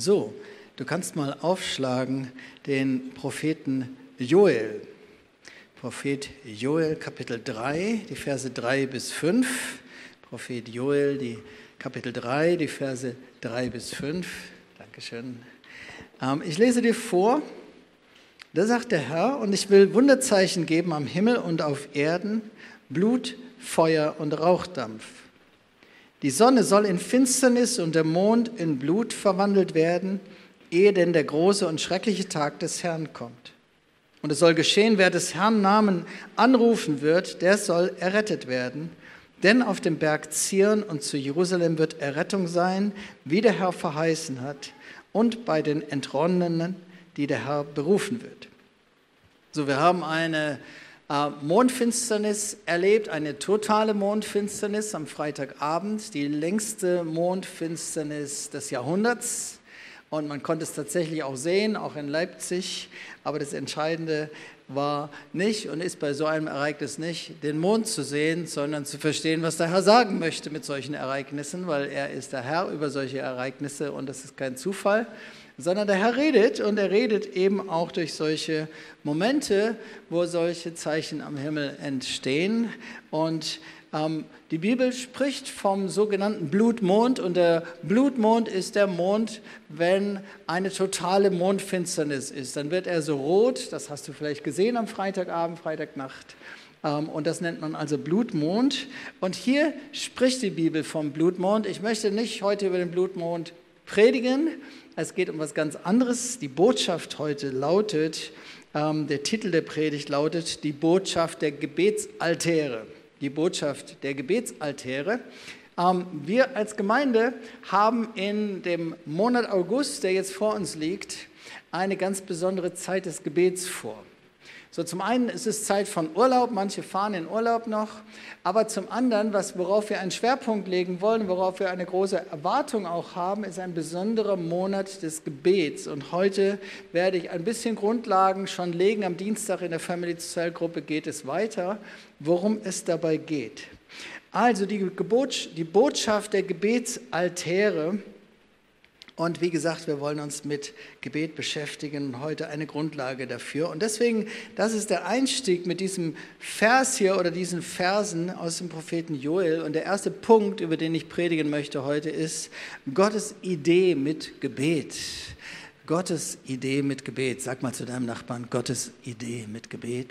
So, du kannst mal aufschlagen den Propheten Joel. Prophet Joel, Kapitel 3, die Verse 3 bis 5. Prophet Joel, die Kapitel 3, die Verse 3 bis 5. Dankeschön. Ich lese dir vor, da sagt der Herr, und ich will Wunderzeichen geben am Himmel und auf Erden, Blut, Feuer und Rauchdampf. Die Sonne soll in Finsternis und der Mond in Blut verwandelt werden, ehe denn der große und schreckliche Tag des Herrn kommt. Und es soll geschehen, wer des Herrn Namen anrufen wird, der soll errettet werden. Denn auf dem Berg Zion und zu Jerusalem wird Errettung sein, wie der Herr verheißen hat, und bei den Entronnenen, die der Herr berufen wird. So, wir haben eine Mondfinsternis erlebt, eine totale Mondfinsternis am Freitagabend, die längste Mondfinsternis des Jahrhunderts. Und man konnte es tatsächlich auch sehen, auch in Leipzig. Aber das Entscheidende war nicht und ist bei so einem Ereignis nicht, den Mond zu sehen, sondern zu verstehen, was der Herr sagen möchte mit solchen Ereignissen, weil er ist der Herr über solche Ereignisse und das ist kein Zufall, sondern der Herr redet und er redet eben auch durch solche Momente, wo solche Zeichen am Himmel entstehen. Und die Bibel spricht vom sogenannten Blutmond und der Blutmond ist der Mond, wenn eine totale Mondfinsternis ist. Dann wird er so rot, das hast du vielleicht gesehen am Freitagabend, Freitagnacht. Und das nennt man also Blutmond. Und hier spricht die Bibel vom Blutmond. Ich möchte nicht heute über den Blutmond predigen. Es geht um was ganz anderes. Die Botschaft heute lautet, der Titel der Predigt lautet, die Botschaft der Gebetsaltäre. Die Botschaft der Gebetsaltäre. Wir als Gemeinde haben in dem Monat August, der jetzt vor uns liegt, eine ganz besondere Zeit des Gebets vor. So, zum einen ist es Zeit von Urlaub, manche fahren in Urlaub noch, aber zum anderen, worauf wir einen Schwerpunkt legen wollen, worauf wir eine große Erwartung auch haben, ist ein besonderer Monat des Gebets. Und heute werde ich ein bisschen Grundlagen schon legen. Am Dienstag in der Family Cell Gruppe geht es weiter, worum es dabei geht. Also die Botschaft der Gebetsaltäre. Und wie gesagt, wir wollen uns mit Gebet beschäftigen und heute eine Grundlage dafür. Und deswegen, das ist der Einstieg mit diesem Vers hier oder diesen Versen aus dem Propheten Joel. Und der erste Punkt, über den ich predigen möchte heute, ist Gottes Idee mit Gebet. Gottes Idee mit Gebet. Sag mal zu deinem Nachbarn, Gottes Idee mit Gebet.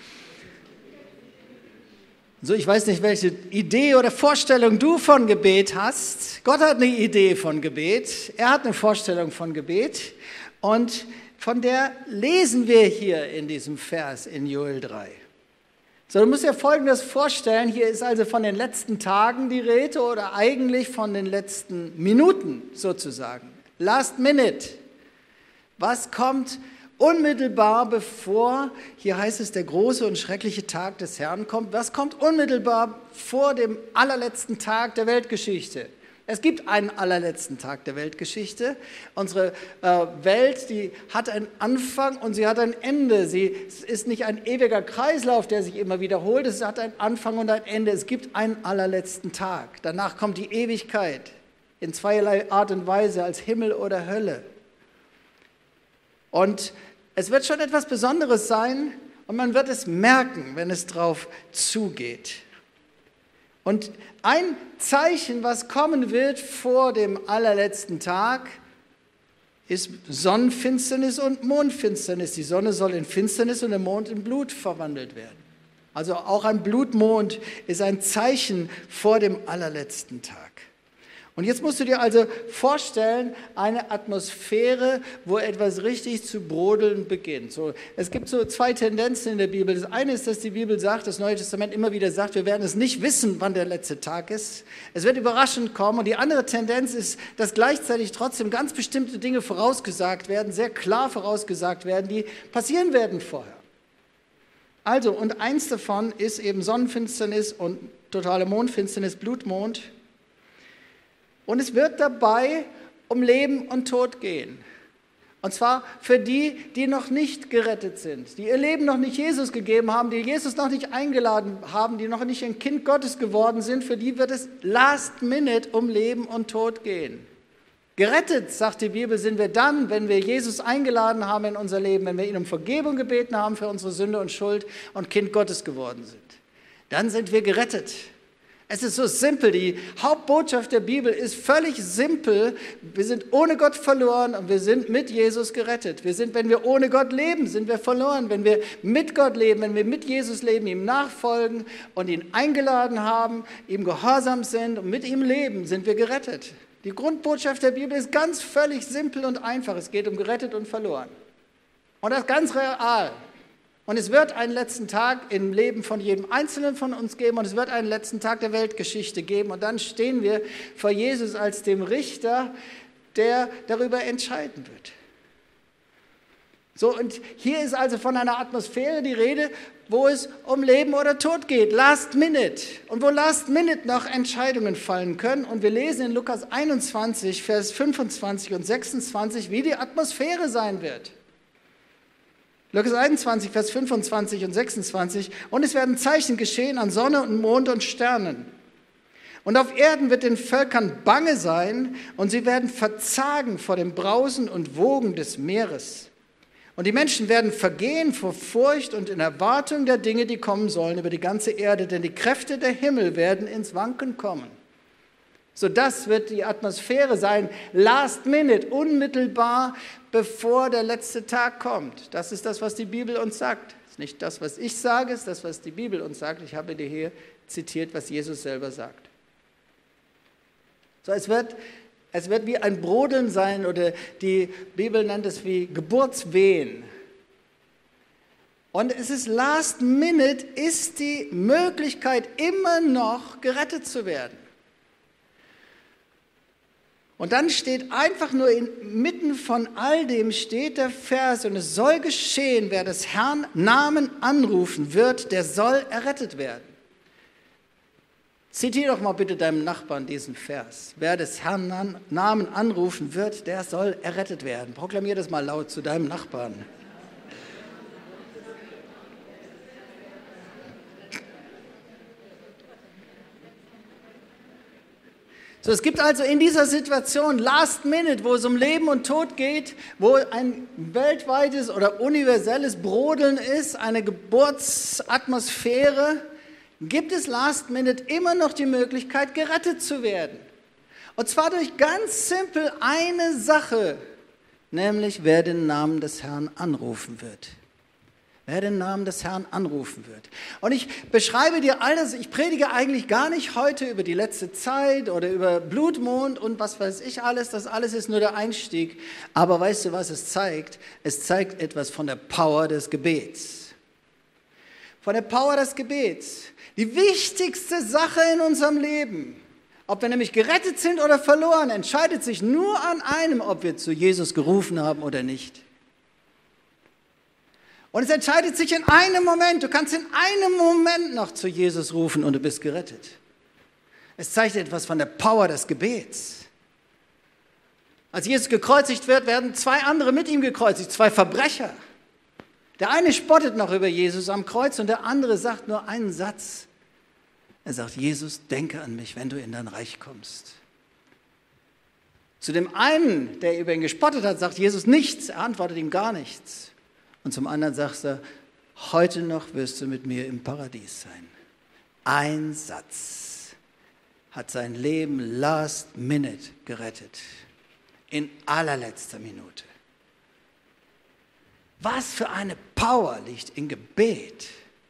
So, ich weiß nicht, welche Idee oder Vorstellung du von Gebet hast. Gott hat eine Idee von Gebet. Er hat eine Vorstellung von Gebet. Und von der lesen wir hier in diesem Vers in Joel 3. So, du musst dir Folgendes vorstellen. Hier ist also von den letzten Tagen die Rede oder eigentlich von den letzten Minuten sozusagen. Last minute. Was kommt unmittelbar bevor, hier heißt es, der große und schreckliche Tag des Herrn kommt. Was kommt unmittelbar vor dem allerletzten Tag der Weltgeschichte? Es gibt einen allerletzten Tag der Weltgeschichte. Unsere Welt, die hat einen Anfang und sie hat ein Ende. Sie ist nicht ein ewiger Kreislauf, der sich immer wiederholt. Es hat einen Anfang und ein Ende. Es gibt einen allerletzten Tag. Danach kommt die Ewigkeit in zweierlei Art und Weise, als Himmel oder Hölle. Und es wird schon etwas Besonderes sein und man wird es merken, wenn es drauf zugeht. Und ein Zeichen, was kommen wird vor dem allerletzten Tag, ist Sonnenfinsternis und Mondfinsternis. Die Sonne soll in Finsternis und der Mond in Blut verwandelt werden. Also auch ein Blutmond ist ein Zeichen vor dem allerletzten Tag. Und jetzt musst du dir also vorstellen, eine Atmosphäre, wo etwas richtig zu brodeln beginnt. So, es gibt so zwei Tendenzen in der Bibel. Das eine ist, dass die Bibel sagt, das Neue Testament immer wieder sagt, wir werden es nicht wissen, wann der letzte Tag ist. Es wird überraschend kommen. Und die andere Tendenz ist, dass gleichzeitig trotzdem ganz bestimmte Dinge vorausgesagt werden, sehr klar vorausgesagt werden, die passieren werden vorher. Also, und eins davon ist eben Sonnenfinsternis und totale Mondfinsternis, Blutmond. Und es wird dabei um Leben und Tod gehen. Und zwar für die, die noch nicht gerettet sind, die ihr Leben noch nicht Jesus gegeben haben, die Jesus noch nicht eingeladen haben, die noch nicht ein Kind Gottes geworden sind, für die wird es last minute um Leben und Tod gehen. Gerettet, sagt die Bibel, sind wir dann, wenn wir Jesus eingeladen haben in unser Leben, wenn wir ihn um Vergebung gebeten haben für unsere Sünde und Schuld und Kind Gottes geworden sind. Dann sind wir gerettet. Es ist so simpel, die Hauptbotschaft der Bibel ist völlig simpel. Wir sind ohne Gott verloren und wir sind mit Jesus gerettet. Wenn wir ohne Gott leben, sind wir verloren. Wenn wir mit Gott leben, wenn wir mit Jesus leben, ihm nachfolgen und ihn eingeladen haben, ihm gehorsam sind und mit ihm leben, sind wir gerettet. Die Grundbotschaft der Bibel ist ganz völlig simpel und einfach. Es geht um gerettet und verloren. Und das ist ganz real. Und es wird einen letzten Tag im Leben von jedem Einzelnen von uns geben und es wird einen letzten Tag der Weltgeschichte geben. Und dann stehen wir vor Jesus als dem Richter, der darüber entscheiden wird. So, und hier ist also von einer Atmosphäre die Rede, wo es um Leben oder Tod geht, last minute. Und wo last minute noch Entscheidungen fallen können. Und wir lesen in Lukas 21, Vers 25 und 26, wie die Atmosphäre sein wird. Lukas 21, Vers 25 und 26. Und es werden Zeichen geschehen an Sonne und Mond und Sternen. Und auf Erden wird den Völkern bange sein und sie werden verzagen vor dem Brausen und Wogen des Meeres. Und die Menschen werden vergehen vor Furcht und in Erwartung der Dinge, die kommen sollen über die ganze Erde, denn die Kräfte der Himmel werden ins Wanken kommen. So, das wird die Atmosphäre sein, last minute, unmittelbar, bevor der letzte Tag kommt. Das ist das, was die Bibel uns sagt. Das ist nicht das, was ich sage, es ist das, was die Bibel uns sagt. Ich habe dir hier zitiert, was Jesus selber sagt. So, es wird wie ein Brodeln sein, oder die Bibel nennt es wie Geburtswehen. Und es ist last minute, ist die Möglichkeit immer noch gerettet zu werden. Und dann steht einfach nur inmitten von all dem steht der Vers, und es soll geschehen, wer des Herrn Namen anrufen wird, der soll errettet werden. Zitiere doch mal bitte deinem Nachbarn diesen Vers. Wer des Herrn Namen anrufen wird, der soll errettet werden. Proklamier das mal laut zu deinem Nachbarn. So, es gibt also in dieser Situation last minute, wo es um Leben und Tod geht, wo ein weltweites oder universelles Brodeln ist, eine Geburtsatmosphäre, gibt es last minute immer noch die Möglichkeit, gerettet zu werden. Und zwar durch ganz simpel eine Sache, nämlich wer den Namen des Herrn anrufen wird. Wer den Namen des Herrn anrufen wird. Und ich beschreibe dir all das, ich predige eigentlich gar nicht heute über die letzte Zeit oder über Blutmond und was weiß ich alles, das alles ist nur der Einstieg. Aber weißt du, was es zeigt? Es zeigt etwas von der Power des Gebets. Von der Power des Gebets. Die wichtigste Sache in unserem Leben, ob wir nämlich gerettet sind oder verloren, entscheidet sich nur an einem, ob wir zu Jesus gerufen haben oder nicht. Und es entscheidet sich in einem Moment. Du kannst in einem Moment noch zu Jesus rufen und du bist gerettet. Es zeigt etwas von der Power des Gebets. Als Jesus gekreuzigt wird, werden zwei andere mit ihm gekreuzigt, zwei Verbrecher. Der eine spottet noch über Jesus am Kreuz und der andere sagt nur einen Satz. Er sagt, Jesus, denke an mich, wenn du in dein Reich kommst. Zu dem einen, der über ihn gespottet hat, sagt Jesus nichts, er antwortet ihm gar nichts. Und zum anderen sagt er, heute noch wirst du mit mir im Paradies sein. Ein Satz hat sein Leben last minute gerettet. In allerletzter Minute. Was für eine Power liegt im Gebet.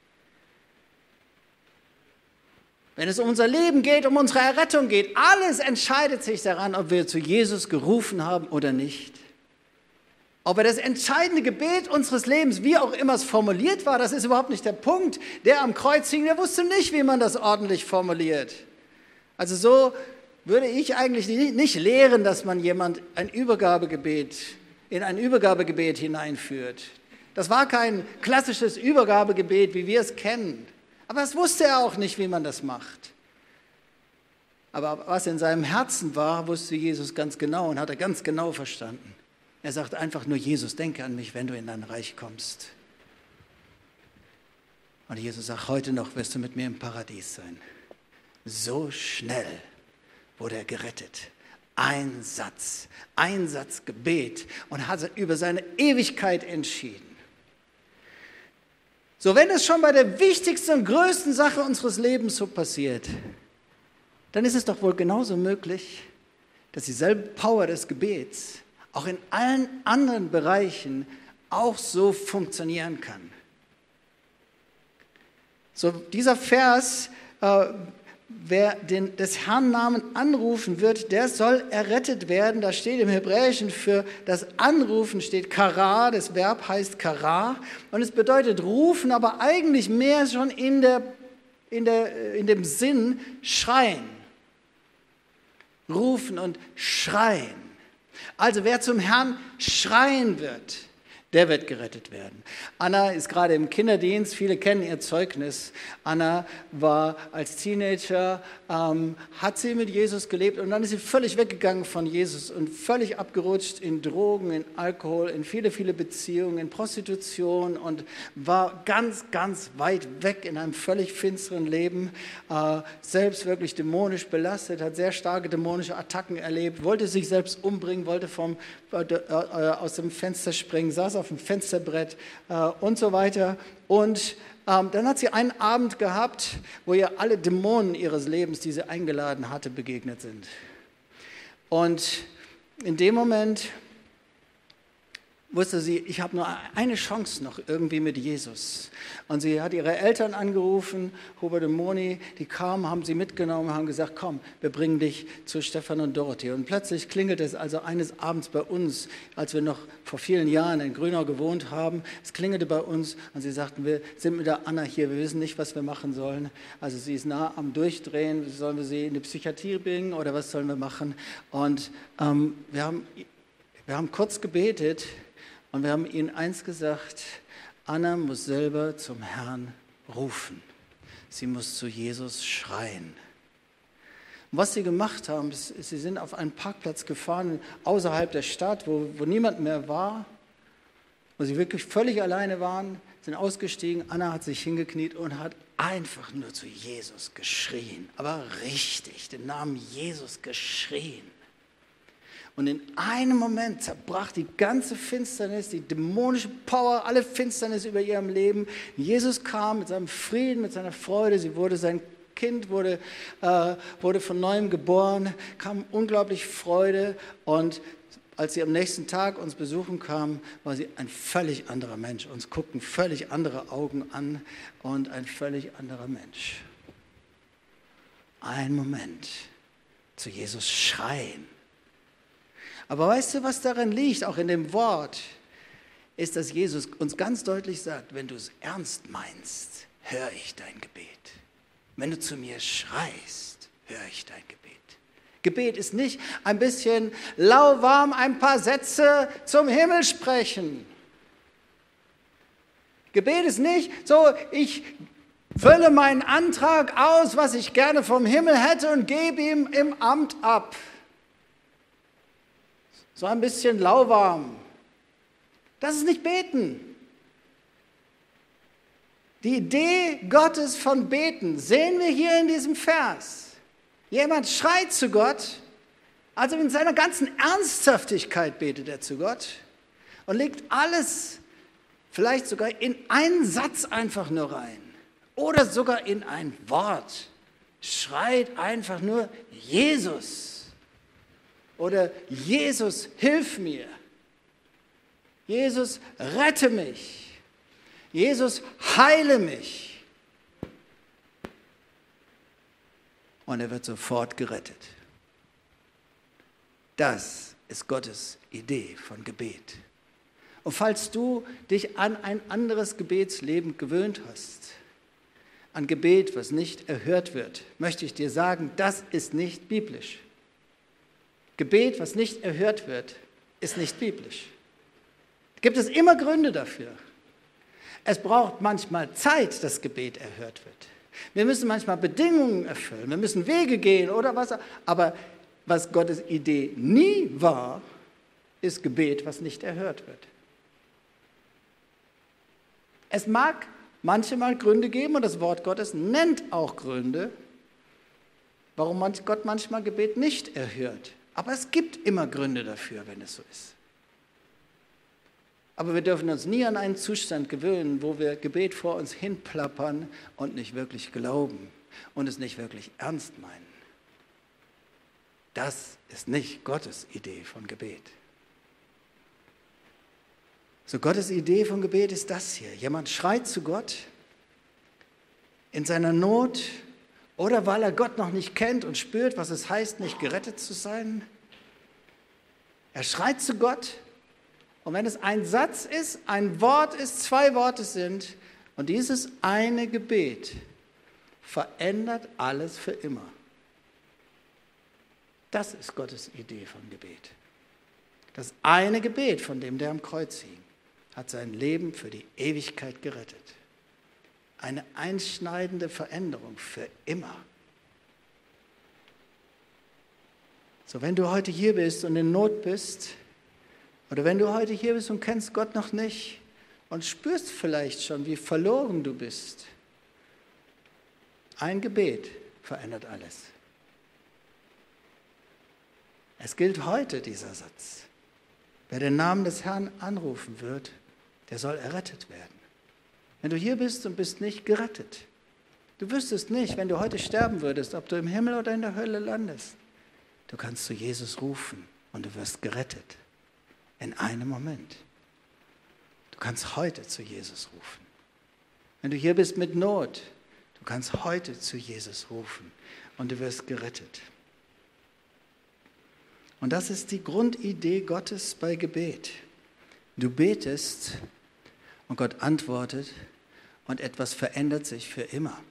Wenn es um unser Leben geht, um unsere Errettung geht, alles entscheidet sich daran, ob wir zu Jesus gerufen haben oder nicht. Aber das entscheidende Gebet unseres Lebens, wie auch immer es formuliert war, das ist überhaupt nicht der Punkt. Der am Kreuz hing, der wusste nicht, wie man das ordentlich formuliert. Also so würde ich eigentlich nicht lehren, dass man jemand in ein Übergabegebet hineinführt. Das war kein klassisches Übergabegebet, wie wir es kennen. Aber das wusste er auch nicht, wie man das macht. Aber was in seinem Herzen war, wusste Jesus ganz genau und hat er ganz genau verstanden. Er sagt einfach nur, Jesus, denke an mich, wenn du in dein Reich kommst. Und Jesus sagt, heute noch wirst du mit mir im Paradies sein. So schnell wurde er gerettet. ein Satz Gebet und hat über seine Ewigkeit entschieden. So, wenn es schon bei der wichtigsten und größten Sache unseres Lebens so passiert, dann ist es doch wohl genauso möglich, dass dieselbe Power des Gebets auch in allen anderen Bereichen auch so funktionieren kann. So, dieser Vers, wer des Herrn Namen anrufen wird, der soll errettet werden. Da steht im Hebräischen für das Anrufen steht Kara, das Verb heißt Kara und es bedeutet rufen, aber eigentlich mehr schon in dem Sinn schreien. Rufen und schreien. Also wer zum Herrn schreien wird, der wird gerettet werden. Anna ist gerade im Kinderdienst, viele kennen ihr Zeugnis. Anna war als Teenager, hat sie mit Jesus gelebt und dann ist sie völlig weggegangen von Jesus und völlig abgerutscht in Drogen, in Alkohol, in viele, viele Beziehungen, in Prostitution und war ganz, ganz weit weg in einem völlig finsteren Leben, selbst wirklich dämonisch belastet, hat sehr starke dämonische Attacken erlebt, wollte sich selbst umbringen, wollte aus dem Fenster springen, saß auf dem Fensterbrett und so weiter. Und dann hat sie einen Abend gehabt, wo ihr alle Dämonen ihres Lebens, die sie eingeladen hatte, begegnet sind. Und in dem Moment wusste sie, ich habe nur eine Chance noch irgendwie mit Jesus. Und sie hat ihre Eltern angerufen, Hubert und Moni, die kamen, haben sie mitgenommen, haben gesagt, komm, wir bringen dich zu Stefan und Dorothee. Und plötzlich klingelt es also eines Abends bei uns, als wir noch vor vielen Jahren in Grünau gewohnt haben. Es klingelte bei uns und sie sagten, wir sind mit der Anna hier, wir wissen nicht, was wir machen sollen. Also sie ist nah am Durchdrehen, sollen wir sie in die Psychiatrie bringen oder was sollen wir machen? Und wir haben kurz gebetet. Und wir haben ihnen eins gesagt, Anna muss selber zum Herrn rufen. Sie muss zu Jesus schreien. Und was sie gemacht haben, ist, sie sind auf einen Parkplatz gefahren, außerhalb der Stadt, wo niemand mehr war, wo sie wirklich völlig alleine waren, sind ausgestiegen. Anna hat sich hingekniet und hat einfach nur zu Jesus geschrien, aber richtig, den Namen Jesus geschrien. Und in einem Moment zerbrach die ganze Finsternis, die dämonische Power, alle Finsternis über ihrem Leben. Jesus kam mit seinem Frieden, mit seiner Freude. Sie wurde sein Kind, wurde von neuem geboren, kam unglaublich Freude. Und als sie am nächsten Tag uns besuchen kam, war sie ein völlig anderer Mensch. Uns guckten völlig andere Augen an und ein völlig anderer Mensch. Ein Moment, zu Jesus schreien. Aber weißt du, was darin liegt, auch in dem Wort, ist, dass Jesus uns ganz deutlich sagt, wenn du es ernst meinst, höre ich dein Gebet. Wenn du zu mir schreist, höre ich dein Gebet. Gebet ist nicht ein bisschen lauwarm ein paar Sätze zum Himmel sprechen. Gebet ist nicht so, ich fülle meinen Antrag aus, was ich gerne vom Himmel hätte und gebe ihm im Amt ab. So ein bisschen lauwarm. Das ist nicht Beten. Die Idee Gottes von Beten sehen wir hier in diesem Vers. Jemand schreit zu Gott, also in seiner ganzen Ernsthaftigkeit betet er zu Gott und legt alles vielleicht sogar in einen Satz einfach nur rein oder sogar in ein Wort. Schreit einfach nur Jesus. Oder Jesus, hilf mir. Jesus, rette mich. Jesus, heile mich. Und er wird sofort gerettet. Das ist Gottes Idee von Gebet. Und falls du dich an ein anderes Gebetsleben gewöhnt hast, an Gebet, was nicht erhört wird, möchte ich dir sagen, das ist nicht biblisch. Gebet, was nicht erhört wird, ist nicht biblisch. Gibt es immer Gründe dafür. Es braucht manchmal Zeit, dass Gebet erhört wird. Wir müssen manchmal Bedingungen erfüllen, wir müssen Wege gehen oder was. Aber was Gottes Idee nie war, ist Gebet, was nicht erhört wird. Es mag manchmal Gründe geben und das Wort Gottes nennt auch Gründe, warum Gott manchmal Gebet nicht erhört. Aber es gibt immer Gründe dafür, wenn es so ist. Aber wir dürfen uns nie an einen Zustand gewöhnen, wo wir Gebet vor uns hinplappern und nicht wirklich glauben und es nicht wirklich ernst meinen. Das ist nicht Gottes Idee von Gebet. So, Gottes Idee von Gebet ist das hier. Jemand schreit zu Gott in seiner Not oder weil er Gott noch nicht kennt und spürt, was es heißt, nicht gerettet zu sein. Er schreit zu Gott. Und wenn es ein Satz ist, ein Wort ist, 2 Worte sind und dieses eine Gebet verändert alles für immer. Das ist Gottes Idee von Gebet. Das eine Gebet von dem, der am Kreuz hing, hat sein Leben für die Ewigkeit gerettet. Eine einschneidende Veränderung für immer. So, wenn du heute hier bist und in Not bist, oder wenn du heute hier bist und kennst Gott noch nicht und spürst vielleicht schon, wie verloren du bist, ein Gebet verändert alles. Es gilt heute dieser Satz. Wer den Namen des Herrn anrufen wird, der soll errettet werden. Wenn du hier bist und bist nicht gerettet, du wüsstest nicht, wenn du heute sterben würdest, ob du im Himmel oder in der Hölle landest. Du kannst zu Jesus rufen und du wirst gerettet. In einem Moment. Du kannst heute zu Jesus rufen. Wenn du hier bist mit Not, du kannst heute zu Jesus rufen und du wirst gerettet. Und das ist die Grundidee Gottes bei Gebet. Du betest und Gott antwortet und etwas verändert sich für immer.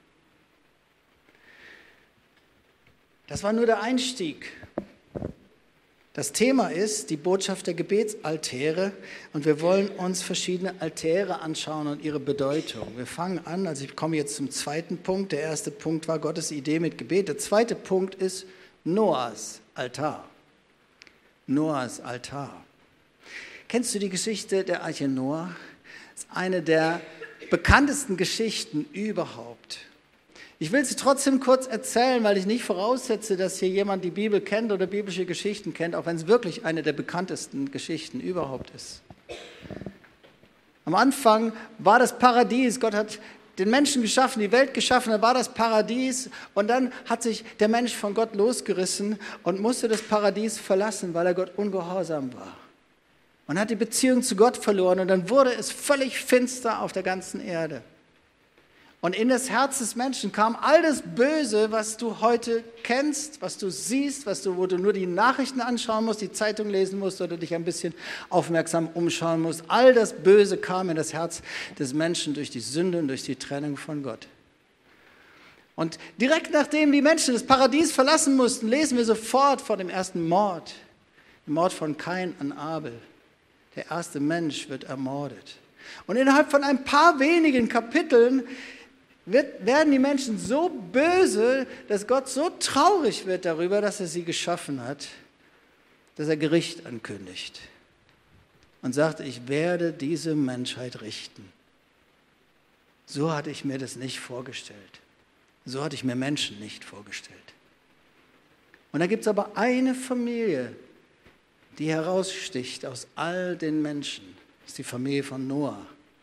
Das war nur der Einstieg. Das Thema ist die Botschaft der Gebetsaltäre und wir wollen uns verschiedene Altäre anschauen und ihre Bedeutung. Wir fangen an, also ich komme jetzt zum zweiten Punkt. Der erste Punkt war Gottes Idee mit Gebet. Der zweite Punkt ist Noahs Altar. Noahs Altar. Kennst du die Geschichte der Arche Noah? Das ist eine der bekanntesten Geschichten überhaupt. Ich will sie trotzdem kurz erzählen, weil ich nicht voraussetze, dass hier jemand die Bibel kennt oder biblische Geschichten kennt, auch wenn es wirklich eine der bekanntesten Geschichten überhaupt ist. Am Anfang war das Paradies, Gott hat den Menschen geschaffen, die Welt geschaffen, da war das Paradies und dann hat sich der Mensch von Gott losgerissen und musste das Paradies verlassen, weil er Gott ungehorsam war. Und hat die Beziehung zu Gott verloren und dann wurde es völlig finster auf der ganzen Erde. Und in das Herz des Menschen kam all das Böse, was du heute kennst, was du siehst, wo du nur die Nachrichten anschauen musst, die Zeitung lesen musst oder dich ein bisschen aufmerksam umschauen musst. All das Böse kam in das Herz des Menschen durch die Sünde und durch die Trennung von Gott. Und direkt nachdem die Menschen das Paradies verlassen mussten, lesen wir sofort von dem ersten Mord, dem Mord von Kain an Abel. Der erste Mensch wird ermordet. Und innerhalb von ein paar wenigen Kapiteln werden die Menschen so böse, dass Gott so traurig wird darüber, dass er sie geschaffen hat, dass er Gericht ankündigt und sagt, ich werde diese Menschheit richten. So hatte ich mir das nicht vorgestellt. So hatte ich mir Menschen nicht vorgestellt. Und da gibt es aber eine Familie, die heraussticht aus all den Menschen. Das ist die Familie von Noah.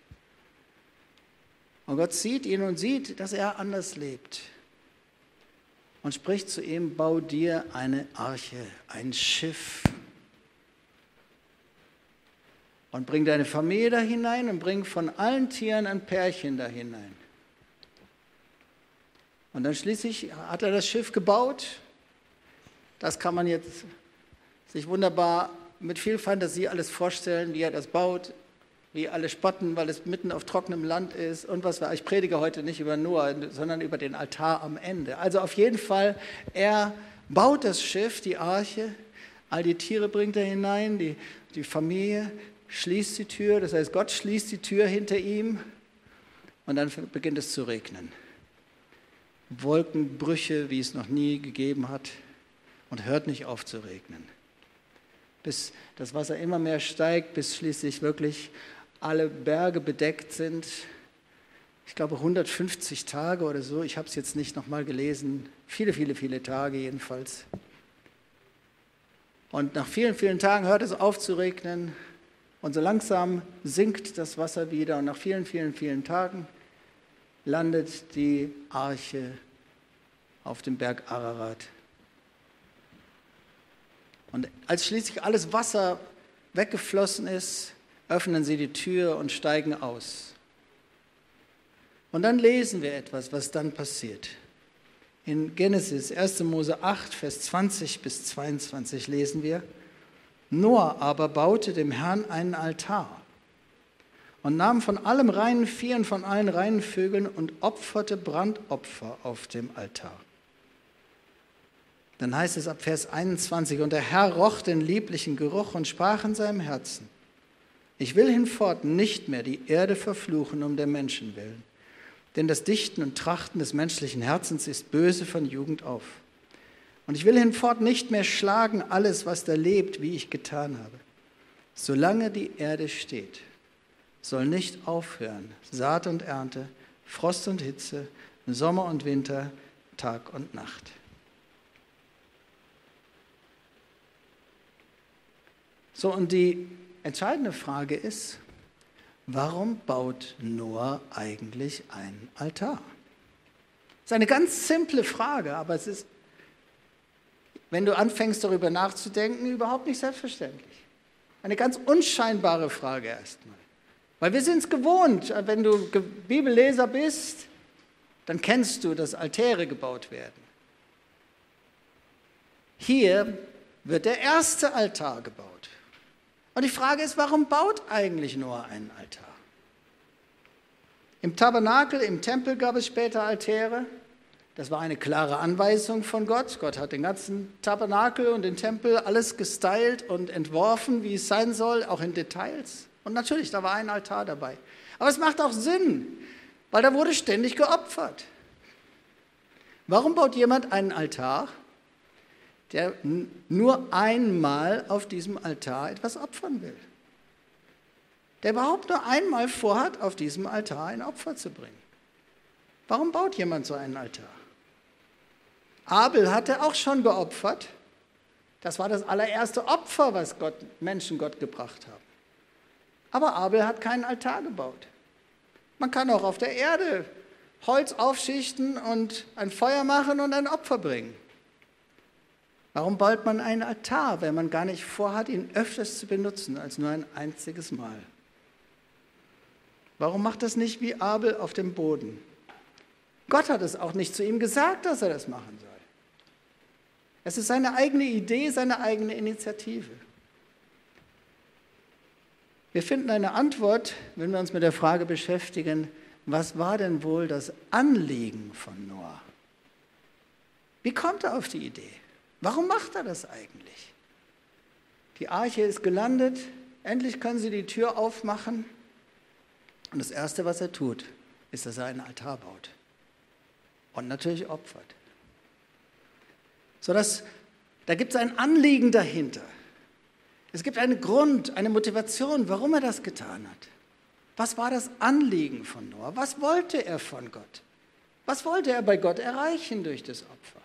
Und Gott sieht ihn und sieht, dass er anders lebt. Und spricht zu ihm, bau dir eine Arche, ein Schiff. Und bring deine Familie da hinein und bring von allen Tieren ein Pärchen da hinein. Und dann schließlich hat er das Schiff gebaut. Das kann man jetzt sich wunderbar mit viel Fantasie alles vorstellen, wie er das baut. Wie alle spotten, weil es mitten auf trockenem Land ist und was war. Ich predige heute nicht über Noah, sondern über den Altar am Ende. Also auf jeden Fall, er baut das Schiff, die Arche, all die Tiere bringt er hinein, die Familie schließt die Tür, das heißt, Gott schließt die Tür hinter ihm und dann beginnt es zu regnen. Wolkenbrüche, wie es noch nie gegeben hat und hört nicht auf zu regnen. Bis das Wasser immer mehr steigt, bis schließlich wirklich alle Berge bedeckt sind. Ich glaube 150 Tage oder so, ich habe es jetzt nicht nochmal gelesen, viele Tage jedenfalls. Und nach vielen, vielen Tagen hört es auf zu regnen und so langsam sinkt das Wasser wieder und nach vielen, vielen, vielen Tagen landet die Arche auf dem Berg Ararat. Und als schließlich alles Wasser weggeflossen ist, öffnen sie die Tür und steigen aus. Und dann lesen wir etwas, was dann passiert. In Genesis 1. Mose 8, Vers 20 bis 22 lesen wir: Noah aber baute dem Herrn einen Altar und nahm von allem reinen Vieh und von allen reinen Vögeln und opferte Brandopfer auf dem Altar. Dann heißt es ab Vers 21, und der Herr roch den lieblichen Geruch und sprach in seinem Herzen: Ich will hinfort nicht mehr die Erde verfluchen um der Menschen willen, denn das Dichten und Trachten des menschlichen Herzens ist böse von Jugend auf. Und ich will hinfort nicht mehr schlagen alles, was da lebt, wie ich getan habe. Solange die Erde steht, soll nicht aufhören Saat und Ernte, Frost und Hitze, Sommer und Winter, Tag und Nacht. So, und die entscheidende Frage ist, warum baut Noah eigentlich einen Altar? Das ist eine ganz simple Frage, aber es ist, wenn du anfängst darüber nachzudenken, überhaupt nicht selbstverständlich. Eine ganz unscheinbare Frage erstmal. Weil wir sind es gewohnt, wenn du Bibelleser bist, dann kennst du, dass Altäre gebaut werden. Hier wird der erste Altar gebaut. Und die Frage ist, warum baut eigentlich Noah einen Altar? Im Tabernakel, im Tempel gab es später Altäre. Das war eine klare Anweisung von Gott. Gott hat den ganzen Tabernakel und den Tempel alles gestylt und entworfen, wie es sein soll, auch in Details. Und natürlich, da war ein Altar dabei. Aber es macht auch Sinn, weil da wurde ständig geopfert. Warum baut jemand einen Altar, der nur einmal auf diesem Altar etwas opfern will? Der überhaupt nur einmal vorhat, auf diesem Altar ein Opfer zu bringen. Warum baut jemand so einen Altar? Abel hatte auch schon geopfert. Das war das allererste Opfer, was Menschen Gott gebracht haben. Aber Abel hat keinen Altar gebaut. Man kann auch auf der Erde Holz aufschichten und ein Feuer machen und ein Opfer bringen. Warum baut man einen Altar, wenn man gar nicht vorhat, ihn öfters zu benutzen als nur ein einziges Mal? Warum macht das nicht wie Abel auf dem Boden? Gott hat es auch nicht zu ihm gesagt, dass er das machen soll. Es ist seine eigene Idee, seine eigene Initiative. Wir finden eine Antwort, wenn wir uns mit der Frage beschäftigen, was war denn wohl das Anliegen von Noah? Wie kommt er auf die Idee? Warum macht er das eigentlich? Die Arche ist gelandet, endlich können sie die Tür aufmachen und das Erste, was er tut, ist, dass er einen Altar baut und natürlich opfert. Da gibt es ein Anliegen dahinter. Es gibt einen Grund, eine Motivation, warum er das getan hat. Was war das Anliegen von Noah? Was wollte er von Gott? Was wollte er bei Gott erreichen durch das Opfer?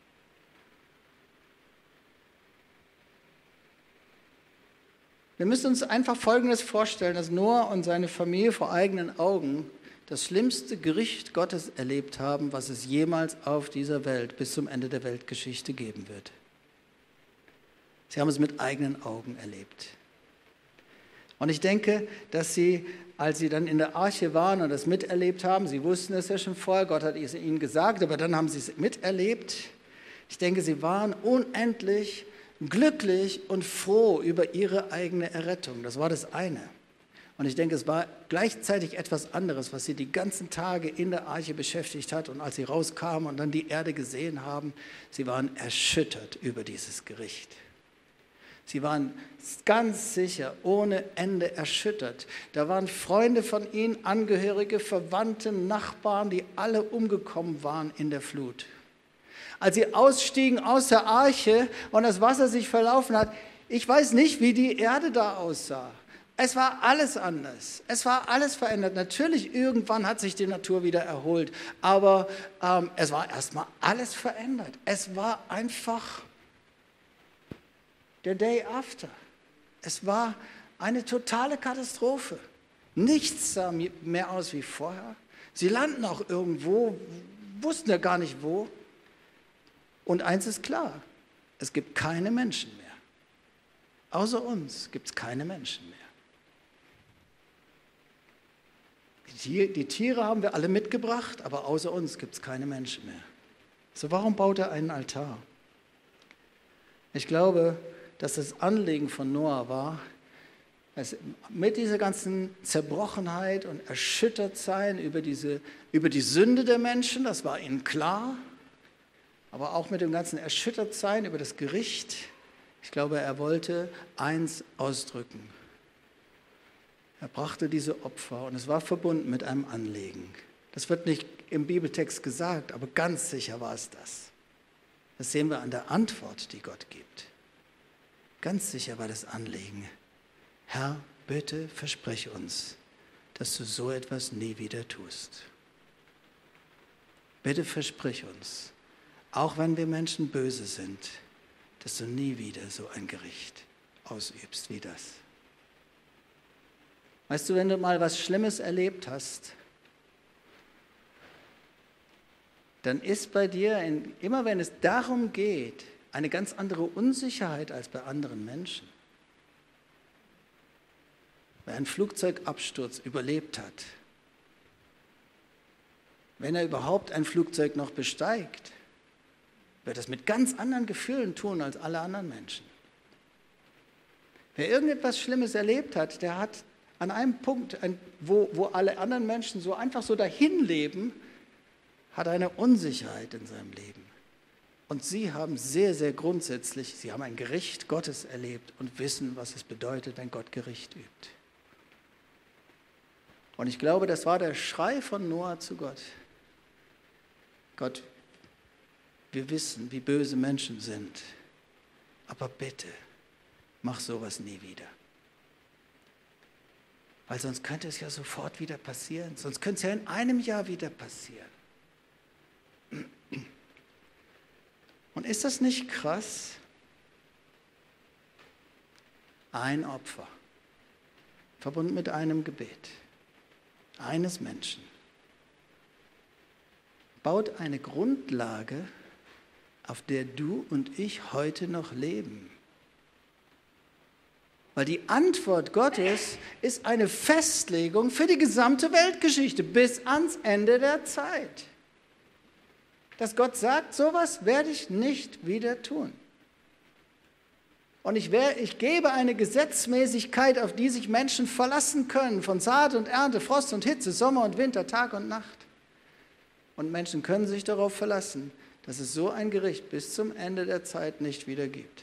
Wir müssen uns einfach Folgendes vorstellen, dass Noah und seine Familie vor eigenen Augen das schlimmste Gericht Gottes erlebt haben, was es jemals auf dieser Welt bis zum Ende der Weltgeschichte geben wird. Sie haben es mit eigenen Augen erlebt. Und ich denke, dass sie, als sie dann in der Arche waren und das miterlebt haben, sie wussten es ja schon vorher, Gott hat es ihnen gesagt, aber dann haben sie es miterlebt. Ich denke, sie waren unendlich glücklich und froh über ihre eigene Errettung. Das war das eine. Und ich denke, es war gleichzeitig etwas anderes, was sie die ganzen Tage in der Arche beschäftigt hat. Und als sie rauskamen und dann die Erde gesehen haben, sie waren erschüttert über dieses Gericht. Sie waren ganz sicher ohne Ende erschüttert. Da waren Freunde von ihnen, Angehörige, Verwandte, Nachbarn, die alle umgekommen waren in der Flut. Als sie ausstiegen aus der Arche und das Wasser sich verlaufen hat, ich weiß nicht, wie die Erde da aussah. Es war alles anders. Es war alles verändert. Natürlich, irgendwann hat sich die Natur wieder erholt, aber es war erstmal alles verändert. Es war einfach der Day after. Es war eine totale Katastrophe. Nichts sah mehr aus wie vorher. Sie landen auch irgendwo, wussten ja gar nicht wo. Und eins ist klar, es gibt keine Menschen mehr. Außer uns gibt es keine Menschen mehr. Die Tiere haben wir alle mitgebracht, aber außer uns gibt es keine Menschen mehr. So, warum baut er einen Altar? Ich glaube, dass das Anliegen von Noah war, mit dieser ganzen Zerbrochenheit und Erschüttertsein über die Sünde der Menschen, das war ihnen klar, aber auch mit dem ganzen Erschüttertsein über das Gericht, ich glaube, er wollte eins ausdrücken. Er brachte diese Opfer und es war verbunden mit einem Anliegen. Das wird nicht im Bibeltext gesagt, aber ganz sicher war es das. Das sehen wir an der Antwort, die Gott gibt. Ganz sicher war das Anliegen. Herr, bitte versprich uns, dass du so etwas nie wieder tust. Bitte versprich uns, auch wenn wir Menschen böse sind, dass du nie wieder so ein Gericht ausübst wie das. Weißt du, wenn du mal was Schlimmes erlebt hast, dann ist bei dir, immer wenn es darum geht, eine ganz andere Unsicherheit als bei anderen Menschen. Wer einen Flugzeugabsturz überlebt hat, wenn er überhaupt ein Flugzeug noch besteigt, wird das mit ganz anderen Gefühlen tun als alle anderen Menschen. Wer irgendetwas Schlimmes erlebt hat, der hat an einem Punkt, wo alle anderen Menschen so einfach so dahin leben, hat eine Unsicherheit in seinem Leben. Und sie haben sehr, sehr grundsätzlich, sie haben ein Gericht Gottes erlebt und wissen, was es bedeutet, wenn Gott Gericht übt. Und ich glaube, das war der Schrei von Noah zu Gott. Gott, wir wissen, wie böse Menschen sind, aber bitte, mach sowas nie wieder. Weil sonst könnte es ja sofort wieder passieren, sonst könnte es ja in einem Jahr wieder passieren. Und ist das nicht krass? Ein Opfer, verbunden mit einem Gebet, eines Menschen, baut eine Grundlage, auf der du und ich heute noch leben. Weil die Antwort Gottes ist eine Festlegung für die gesamte Weltgeschichte bis ans Ende der Zeit. Dass Gott sagt, sowas werde ich nicht wieder tun. Und ich gebe eine Gesetzmäßigkeit, auf die sich Menschen verlassen können, von Saat und Ernte, Frost und Hitze, Sommer und Winter, Tag und Nacht. Und Menschen können sich darauf verlassen, dass es so ein Gericht bis zum Ende der Zeit nicht wieder gibt.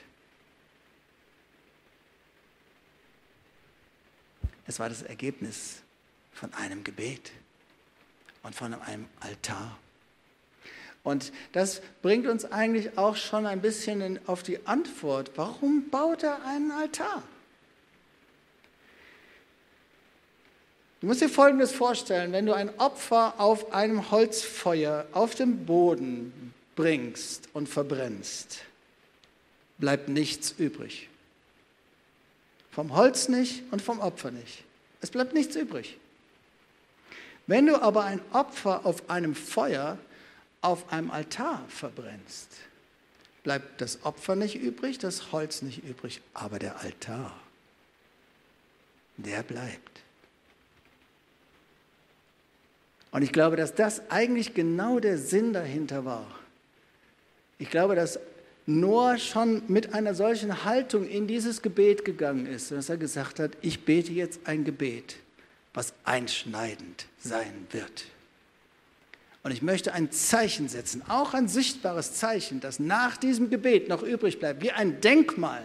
Es war das Ergebnis von einem Gebet und von einem Altar. Und das bringt uns eigentlich auch schon ein bisschen auf die Antwort, warum baut er einen Altar? Du musst dir Folgendes vorstellen, wenn du ein Opfer auf einem Holzfeuer auf dem Boden bringst und verbrennst, bleibt nichts übrig. Vom Holz nicht und vom Opfer nicht. Es bleibt nichts übrig. Wenn du aber ein Opfer auf einem Feuer auf einem Altar verbrennst, bleibt das Opfer nicht übrig, das Holz nicht übrig, aber der Altar, der bleibt. Und ich glaube, dass das eigentlich genau der Sinn dahinter war. Ich glaube, dass Noah schon mit einer solchen Haltung in dieses Gebet gegangen ist, dass er gesagt hat, ich bete jetzt ein Gebet, was einschneidend sein wird. Und ich möchte ein Zeichen setzen, auch ein sichtbares Zeichen, das nach diesem Gebet noch übrig bleibt, wie ein Denkmal.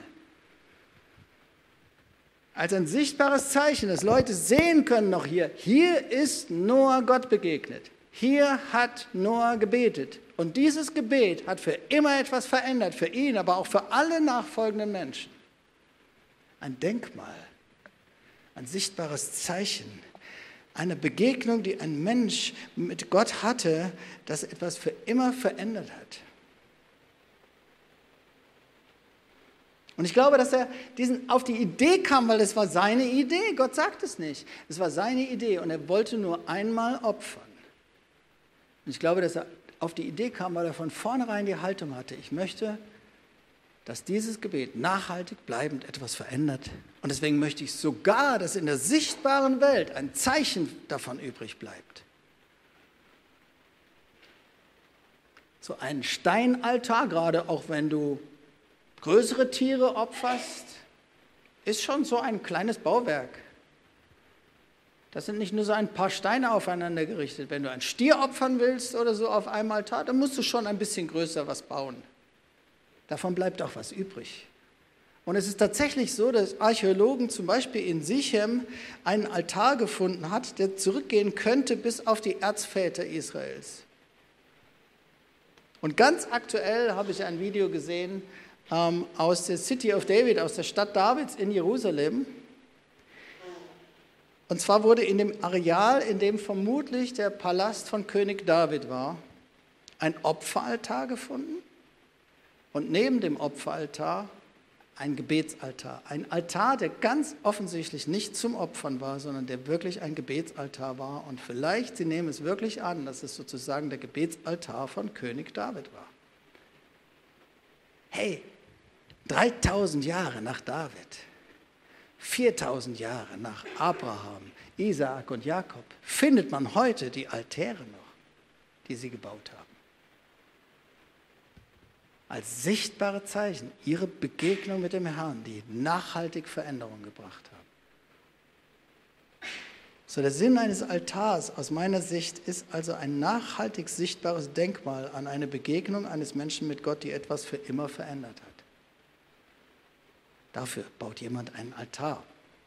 Als ein sichtbares Zeichen, dass Leute sehen können noch hier ist Noah Gott begegnet. Hier hat Noah gebetet. Und dieses Gebet hat für immer etwas verändert, für ihn, aber auch für alle nachfolgenden Menschen. Ein Denkmal, ein sichtbares Zeichen, eine Begegnung, die ein Mensch mit Gott hatte, das etwas für immer verändert hat. Und ich glaube, dass er auf die Idee kam, weil es war seine Idee. Gott sagt es nicht. Es war seine Idee und er wollte nur einmal opfern. Und ich glaube, dass er auf die Idee kam, weil er von vornherein die Haltung hatte, ich möchte, dass dieses Gebet nachhaltig bleibend etwas verändert. Und deswegen möchte ich sogar, dass in der sichtbaren Welt ein Zeichen davon übrig bleibt. So ein Steinaltar, gerade auch wenn du größere Tiere opferst, ist schon so ein kleines Bauwerk. Das sind nicht nur so ein paar Steine aufeinander gerichtet. Wenn du ein Stier opfern willst oder so auf einem Altar, dann musst du schon ein bisschen größer was bauen. Davon bleibt auch was übrig. Und es ist tatsächlich so, dass Archäologen zum Beispiel in Sichem einen Altar gefunden hat, der zurückgehen könnte bis auf die Erzväter Israels. Und ganz aktuell habe ich ein Video gesehen aus der City of David, aus der Stadt Davids in Jerusalem. Und zwar wurde in dem Areal, in dem vermutlich der Palast von König David war, ein Opferaltar gefunden und neben dem Opferaltar ein Gebetsaltar. Ein Altar, der ganz offensichtlich nicht zum Opfern war, sondern der wirklich ein Gebetsaltar war. Und vielleicht, Sie nehmen es wirklich an, dass es sozusagen der Gebetsaltar von König David war. Hey, 3000 Jahre nach David, 4000 Jahre nach Abraham, Isaak und Jakob findet man heute die Altäre noch, die sie gebaut haben. Als sichtbare Zeichen ihre Begegnung mit dem Herrn, die nachhaltig Veränderung gebracht haben. So, der Sinn eines Altars aus meiner Sicht ist also ein nachhaltig sichtbares Denkmal an eine Begegnung eines Menschen mit Gott, die etwas für immer verändert hat. Dafür baut jemand einen Altar.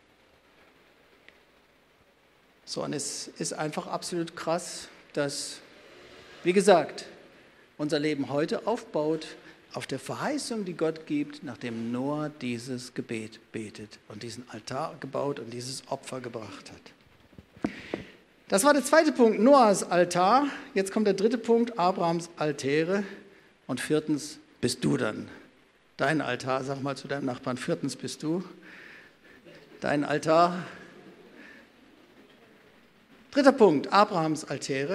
So, und es ist einfach absolut krass, dass, wie gesagt, unser Leben heute aufbaut auf der Verheißung, die Gott gibt, nachdem Noah dieses Gebet betet und diesen Altar gebaut und dieses Opfer gebracht hat. Das war der zweite Punkt, Noahs Altar. Jetzt kommt der dritte Punkt, Abrahams Altäre. Und viertens bist du dann. Dein Altar, sag mal zu deinem Nachbarn, viertens bist du. Dein Altar. Dritter Punkt, Abrahams Altäre.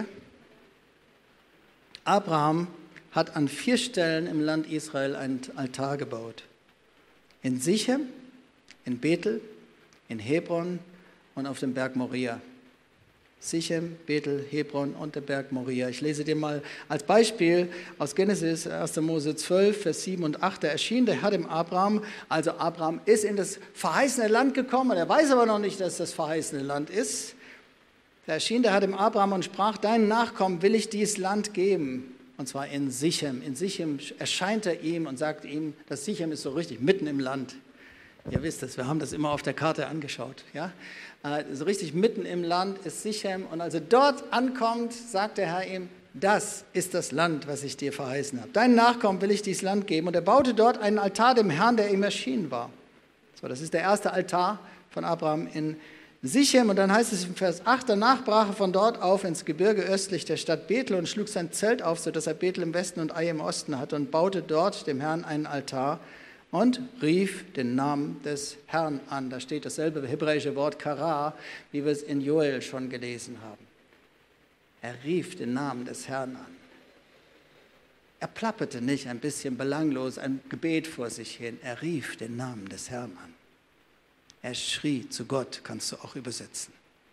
Abraham hat an 4 Stellen im Land Israel einen Altar gebaut. In Sichem, in Bethel, in Hebron und auf dem Berg Moria. Sichem, Bethel, Hebron und der Berg Moria. Ich lese dir mal als Beispiel aus Genesis 1. Mose 12, Vers 7 und 8. Da erschien der Herr dem Abraham, also Abraham ist in das verheißene Land gekommen, er weiß aber noch nicht, dass das verheißene Land ist. Da erschien der Herr dem Abraham und sprach, deinen Nachkommen will ich dieses Land geben. Und zwar in Sichem. In Sichem erscheint er ihm und sagt ihm, das Sichem ist so richtig mitten im Land. Ihr wisst es, wir haben das immer auf der Karte angeschaut. Ja? So richtig mitten im Land ist Sichem. Und als er dort ankommt, sagt der Herr ihm, das ist das Land, was ich dir verheißen habe. Deinen Nachkommen will ich dieses Land geben. Und er baute dort einen Altar dem Herrn, der ihm erschienen war. So, das ist der erste Altar von Abraham in Sichem. Und dann heißt es im Vers 8, danach brach er von dort auf ins Gebirge östlich der Stadt Bethel und schlug sein Zelt auf, sodass er Bethel im Westen und Ai im Osten hatte und baute dort dem Herrn einen Altar und rief den Namen des Herrn an. Da steht dasselbe hebräische Wort Kara, wie wir es in Joel schon gelesen haben. Er rief den Namen des Herrn an. Er plapperte nicht ein bisschen belanglos ein Gebet vor sich hin. Er rief den Namen des Herrn an. Er schrie zu Gott, kannst du auch übersetzen.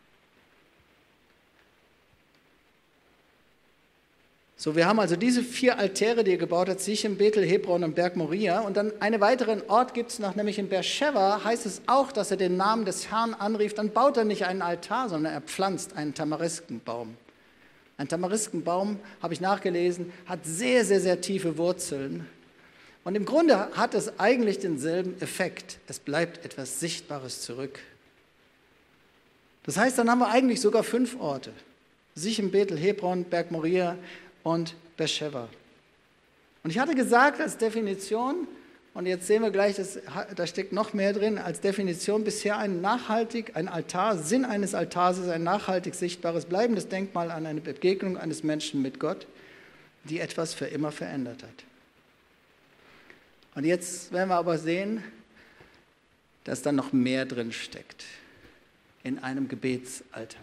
So, wir haben also diese 4 Altäre, die er gebaut hat, Sichem, Bethel, Hebron und Berg Moria. Und dann einen weiteren Ort gibt es noch, nämlich in Beersheba heißt es auch, dass er den Namen des Herrn anrief. Dann baut er nicht einen Altar, sondern er pflanzt einen Tamariskenbaum. Ein Tamariskenbaum, habe ich nachgelesen, hat sehr, sehr, sehr tiefe Wurzeln. Und im Grunde hat es eigentlich denselben Effekt. Es bleibt etwas Sichtbares zurück. Das heißt, dann haben wir eigentlich sogar 5 Orte. Sichem, Bethel, Hebron, Berg Moria und Beersheba. Und ich hatte gesagt als Definition, und jetzt sehen wir gleich, da steckt noch mehr drin, als Definition bisher ein Altar, Sinn eines Altars ist ein nachhaltig sichtbares, bleibendes Denkmal an eine Begegnung eines Menschen mit Gott, die etwas für immer verändert hat. Und jetzt werden wir aber sehen, dass da noch mehr drin steckt in einem Gebetsaltar.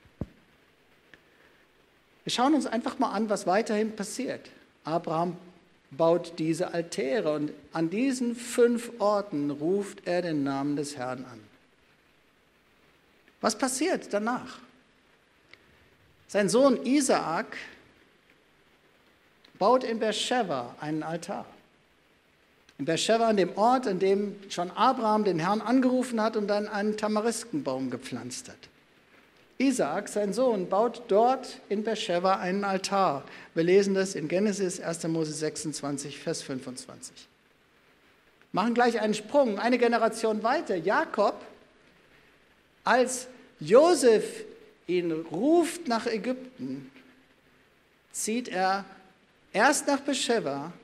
Wir schauen uns einfach mal an, was weiterhin passiert. Abraham baut diese Altäre und an diesen 5 Orten ruft er den Namen des Herrn an. Was passiert danach? Sein Sohn Isaak baut in Beersheba einen Altar. In Beersheba, an dem Ort, an dem schon Abraham den Herrn angerufen hat und dann einen Tamariskenbaum gepflanzt hat. Isaak, sein Sohn, baut dort in Beersheba einen Altar. Wir lesen das in Genesis 1. Mose 26, Vers 25. Machen gleich einen Sprung, eine Generation weiter. Jakob, als Josef ihn ruft nach Ägypten, zieht er erst nach Beersheba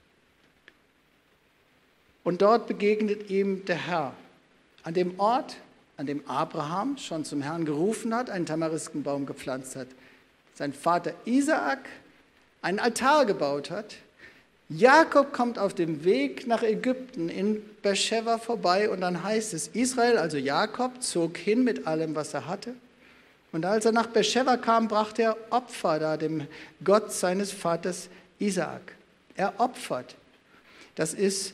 und dort begegnet ihm der Herr. An dem Ort, an dem Abraham schon zum Herrn gerufen hat, einen Tamariskenbaum gepflanzt hat, sein Vater Isaak einen Altar gebaut hat. Jakob kommt auf dem Weg nach Ägypten in Beersheba vorbei und dann heißt es, Israel, also Jakob, zog hin mit allem, was er hatte. Und als er nach Beersheba kam, brachte er Opfer da dem Gott seines Vaters Isaak. Er opfert. Das ist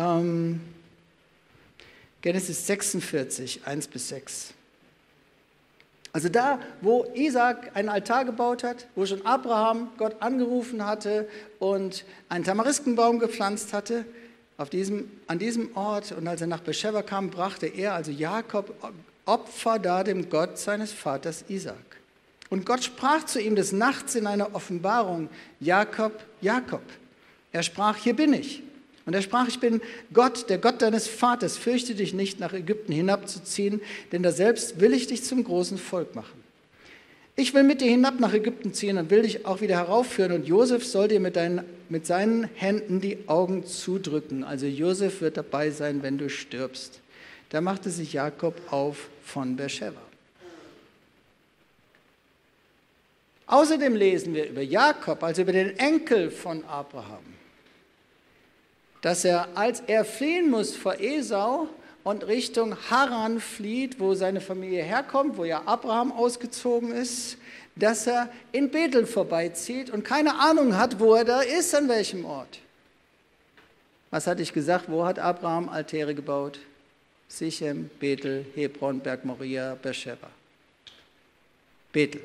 Genesis 46, 1-6. Also da, wo Isaak einen Altar gebaut hat, wo schon Abraham Gott angerufen hatte und einen Tamariskenbaum gepflanzt hatte, an diesem Ort, und als er nach Beersheba kam, brachte er, also Jakob, Opfer da dem Gott seines Vaters Isaak. Und Gott sprach zu ihm des Nachts in einer Offenbarung, Jakob, Jakob. Er sprach, hier bin ich. Und er sprach, ich bin Gott, der Gott deines Vaters, fürchte dich nicht, nach Ägypten hinabzuziehen, denn daselbst will ich dich zum großen Volk machen. Ich will mit dir hinab nach Ägypten ziehen und will dich auch wieder heraufführen und Josef soll dir mit seinen Händen die Augen zudrücken. Also Josef wird dabei sein, wenn du stirbst. Da machte sich Jakob auf von Beersheba. Außerdem lesen wir über Jakob, also über den Enkel von Abraham, dass er, als er fliehen muss vor Esau und Richtung Haran flieht, wo seine Familie herkommt, wo ja Abraham ausgezogen ist, dass er in Bethel vorbeizieht und keine Ahnung hat, wo er da ist, an welchem Ort. Was hatte ich gesagt? Wo hat Abraham Altäre gebaut? Sichem, Bethel, Hebron, Berg Moria, Beersheba. Bethel.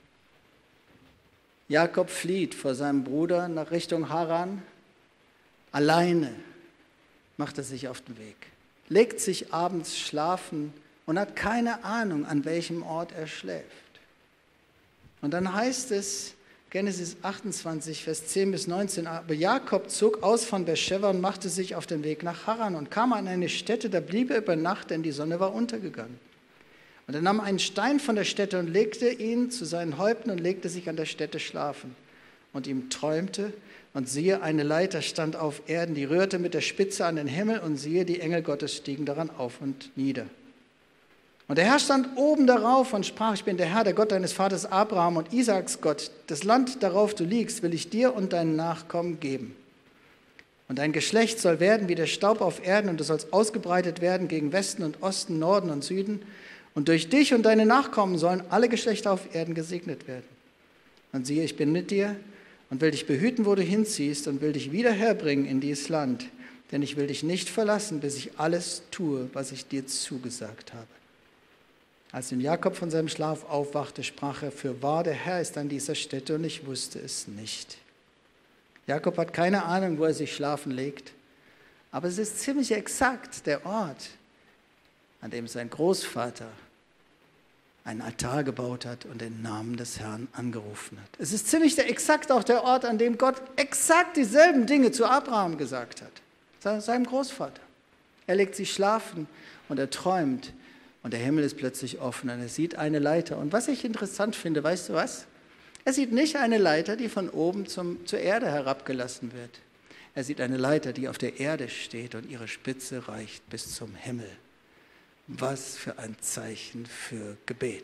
Jakob flieht vor seinem Bruder nach Richtung Haran. Alleine macht er sich auf den Weg, legt sich abends schlafen und hat keine Ahnung, an welchem Ort er schläft. Und dann heißt es, Genesis 28, Vers 10-19, aber Jakob zog aus von Beersheba und machte sich auf den Weg nach Haran und kam an eine Stätte, da blieb er über Nacht, denn die Sonne war untergegangen. Und er nahm einen Stein von der Stätte und legte ihn zu seinen Häupten und legte sich an der Stätte schlafen. Und ihm träumte, und siehe, eine Leiter stand auf Erden, die rührte mit der Spitze an den Himmel, und siehe, die Engel Gottes stiegen daran auf und nieder. Und der Herr stand oben darauf und sprach, ich bin der Herr, der Gott deines Vaters Abraham und Isaaks Gott. Das Land, darauf du liegst, will ich dir und deinen Nachkommen geben. Und dein Geschlecht soll werden wie der Staub auf Erden, und du sollst ausgebreitet werden gegen Westen und Osten, Norden und Süden. Und durch dich und deine Nachkommen sollen alle Geschlechter auf Erden gesegnet werden. Und siehe, ich bin mit dir und will dich behüten, wo du hinziehst, und will dich wieder herbringen in dieses Land. Denn ich will dich nicht verlassen, bis ich alles tue, was ich dir zugesagt habe. Als nun Jakob von seinem Schlaf aufwachte, sprach er, fürwahr, der Herr ist an dieser Stätte, und ich wusste es nicht. Jakob hat keine Ahnung, wo er sich schlafen legt, aber es ist ziemlich exakt der Ort, an dem sein Großvater einen Altar gebaut hat und den Namen des Herrn angerufen hat. Es ist ziemlich exakt auch der Ort, an dem Gott exakt dieselben Dinge zu Abraham gesagt hat, seinem Großvater. Er legt sich schlafen und er träumt und der Himmel ist plötzlich offen und er sieht eine Leiter. Und was ich interessant finde, weißt du was? Er sieht nicht eine Leiter, die von oben zur Erde herabgelassen wird. Er sieht eine Leiter, die auf der Erde steht und ihre Spitze reicht bis zum Himmel. Was für ein Zeichen für Gebet.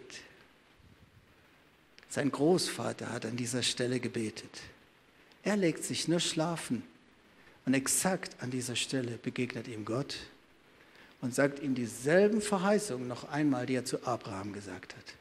Sein Großvater hat an dieser Stelle gebetet. Er legt sich nur schlafen Und exakt an dieser Stelle begegnet ihm Gott und sagt ihm dieselben Verheißungen noch einmal, die er zu Abraham gesagt hat.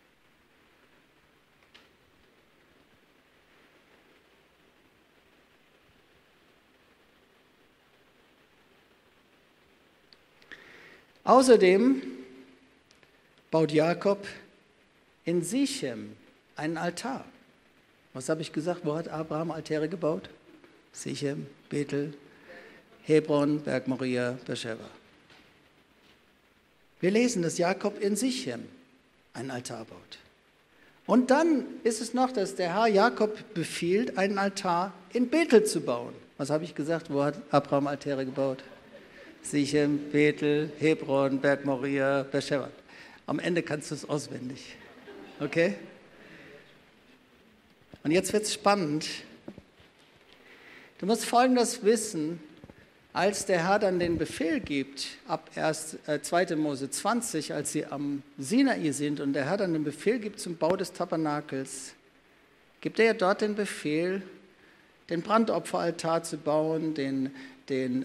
Außerdem baut Jakob in Sichem einen Altar. Was habe ich gesagt? Wo hat Abraham Altäre gebaut? Sichem, Bethel, Hebron, Berg Moria, Beersheba. Wir lesen, dass Jakob in Sichem einen Altar baut. Und dann ist es noch, dass der Herr Jakob befiehlt, einen Altar in Bethel zu bauen. Was habe ich gesagt? Wo hat Abraham Altäre gebaut? Sichem, Bethel, Hebron, Berg Moria, Beersheba. Am Ende kannst du es auswendig. Okay? Und jetzt wird es spannend. Du musst Folgendes wissen: Als der Herr dann den Befehl gibt, ab 2. Mose 20, als sie am Sinai sind und der Herr dann den Befehl gibt zum Bau des Tabernakels, gibt er ja dort den Befehl, den Brandopferaltar zu bauen, den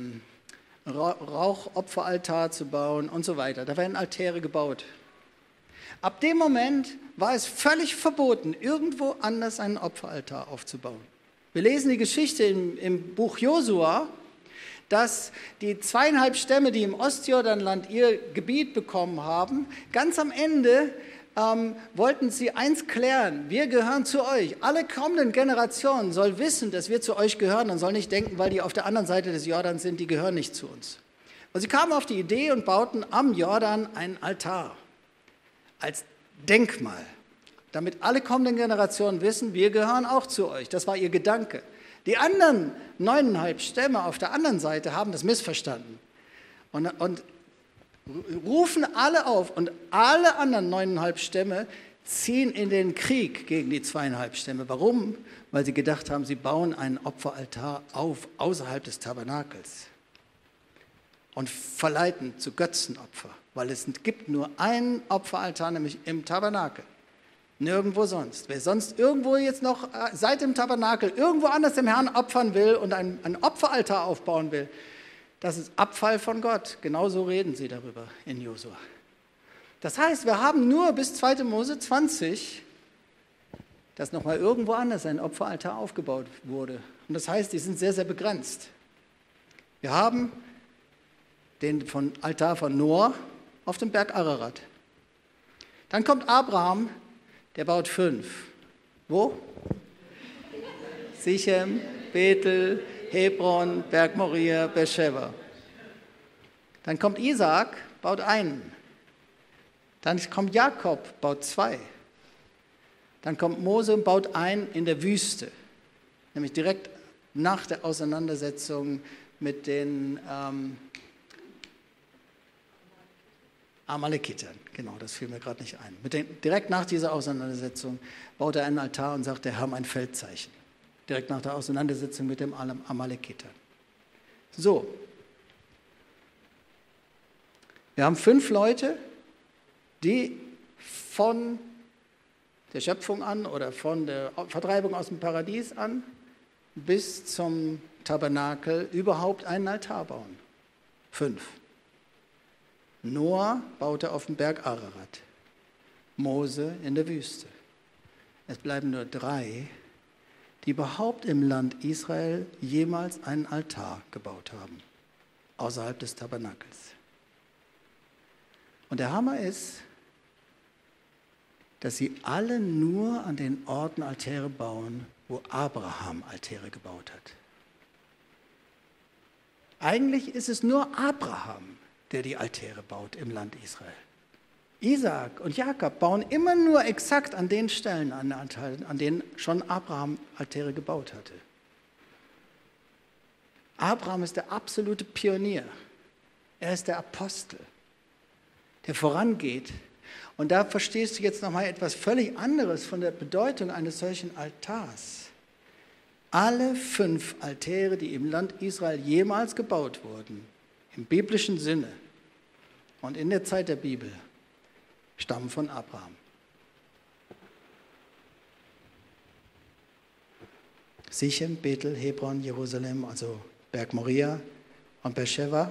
Rauchopferaltar zu bauen und so weiter. Da werden Altäre gebaut. Ab dem Moment war es völlig verboten, irgendwo anders einen Opferaltar aufzubauen. Wir lesen die Geschichte im Buch Josua, dass die 2,5 Stämme, die im Ostjordanland ihr Gebiet bekommen haben, ganz am Ende wollten sie eins klären: Wir gehören zu euch. Alle kommenden Generationen sollen wissen, dass wir zu euch gehören und sollen nicht denken, weil die auf der anderen Seite des Jordans sind, die gehören nicht zu uns. Und sie kamen auf die Idee und bauten am Jordan einen Altar als Denkmal, damit alle kommenden Generationen wissen, wir gehören auch zu euch. Das war ihr Gedanke. Die anderen 9,5 Stämme auf der anderen Seite haben das missverstanden und rufen alle auf, und alle anderen 9,5 Stämme ziehen in den Krieg gegen die 2,5 Stämme. Warum? Weil sie gedacht haben, sie bauen einen Opferaltar auf außerhalb des Tabernakels und verleiten zu Götzenopfer, weil es gibt nur einen Opferaltar, nämlich im Tabernakel. Nirgendwo sonst. Wer sonst irgendwo jetzt noch seit dem Tabernakel irgendwo anders dem Herrn opfern will und ein Opferaltar aufbauen will, das ist Abfall von Gott. Genauso reden sie darüber in Josua. Das heißt, wir haben nur bis 2. Mose 20, dass nochmal irgendwo anders ein Opferaltar aufgebaut wurde. Und das heißt, die sind sehr, sehr begrenzt. Wir haben den Altar von Noah auf dem Berg Ararat. Dann kommt Abraham, der baut 5. Wo? Sichem, Bethel, Hebron, Berg Moria, Beersheba. Dann kommt Isaak, baut einen. Dann kommt Jakob, baut 2. Dann kommt Mose und baut einen in der Wüste, nämlich direkt nach der Auseinandersetzung mit den Amalekitern. Genau, das fiel mir gerade nicht ein. Direkt nach dieser Auseinandersetzung baut er einen Altar und sagt, der Herr ein Feldzeichen. Direkt nach der Auseinandersetzung mit dem Amalekitern. So. Wir haben 5 Leute, die von der Schöpfung an oder von der Vertreibung aus dem Paradies an bis zum Tabernakel überhaupt einen Altar bauen. 5. Noah baute auf dem Berg Ararat, Mose in der Wüste. Es bleiben nur 3, die überhaupt im Land Israel jemals einen Altar gebaut haben, außerhalb des Tabernakels. Und der Hammer ist, dass sie alle nur an den Orten Altäre bauen, wo Abraham Altäre gebaut hat. Eigentlich ist es nur Abraham, der die Altäre baut im Land Israel. Isaak und Jakob bauen immer nur exakt an den Stellen an denen schon Abraham Altäre gebaut hatte. Abraham ist der absolute Pionier. Er ist der Apostel, der vorangeht. Und da verstehst du jetzt nochmal etwas völlig anderes von der Bedeutung eines solchen Altars. Alle 5 Altäre, die im Land Israel jemals gebaut wurden, im biblischen Sinne und in der Zeit der Bibel, stammen von Abraham. Sichem, Bethel, Hebron, Jerusalem, also Berg Moria und Beersheba.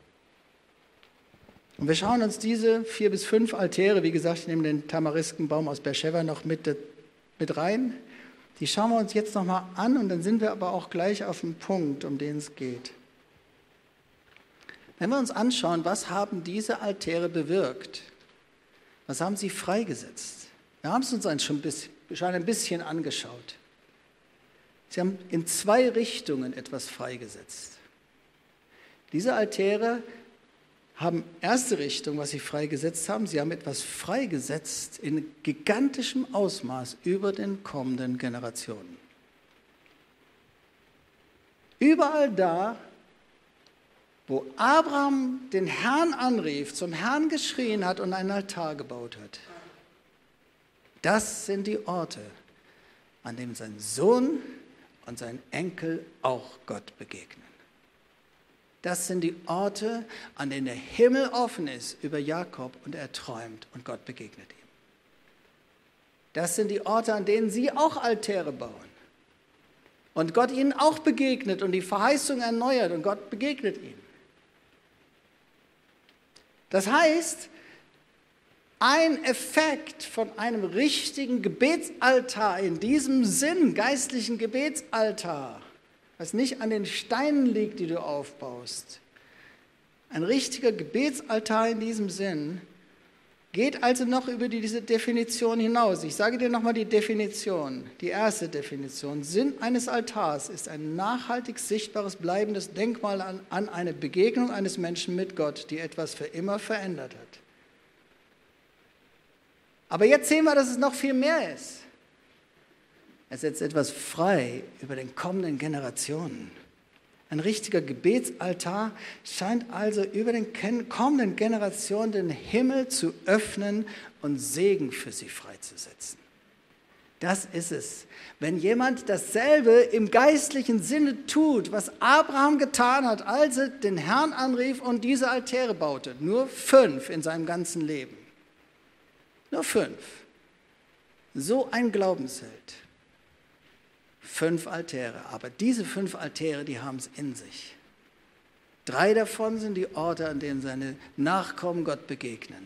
Und wir schauen uns diese 4 bis 5 Altäre, wie gesagt, ich nehme den Tamariskenbaum aus Beersheba noch mit rein. Die schauen wir uns jetzt nochmal an und dann sind wir aber auch gleich auf dem Punkt, um den es geht. Wenn wir uns anschauen, was haben diese Altäre bewirkt? Was haben sie freigesetzt? Wir haben es uns schon ein bisschen angeschaut. Sie haben in 2 Richtungen etwas freigesetzt. Diese Altäre haben erste Richtung, was sie freigesetzt haben. Sie haben etwas freigesetzt in gigantischem Ausmaß über den kommenden Generationen. Überall da, wo Abraham den Herrn anrief, zum Herrn geschrien hat und einen Altar gebaut hat. Das sind die Orte, an denen sein Sohn und sein Enkel auch Gott begegnen. Das sind die Orte, an denen der Himmel offen ist über Jakob und er träumt und Gott begegnet ihm. Das sind die Orte, an denen sie auch Altäre bauen. Und Gott ihnen auch begegnet und die Verheißung erneuert und Gott begegnet ihnen. Das heißt, ein Effekt von einem richtigen Gebetsaltar, in diesem Sinn, geistlichen Gebetsaltar, was nicht an den Steinen liegt, die du aufbaust, ein richtiger Gebetsaltar in diesem Sinn, geht also noch über diese Definition hinaus. Ich sage dir nochmal die Definition, die erste Definition. Sinn eines Altars ist ein nachhaltig sichtbares, bleibendes Denkmal an eine Begegnung eines Menschen mit Gott, die etwas für immer verändert hat. Aber jetzt sehen wir, dass es noch viel mehr ist. Es setzt etwas frei über den kommenden Generationen. Ein richtiger Gebetsaltar scheint also über den kommenden Generationen den Himmel zu öffnen und Segen für sie freizusetzen. Das ist es. Wenn jemand dasselbe im geistlichen Sinne tut, was Abraham getan hat, als er den Herrn anrief und diese Altäre baute, nur 5 in seinem ganzen Leben. Nur 5. So ein Glaubensheld. 5 Altäre, aber diese 5 Altäre, die haben es in sich. 3 davon sind die Orte, an denen seine Nachkommen Gott begegnen.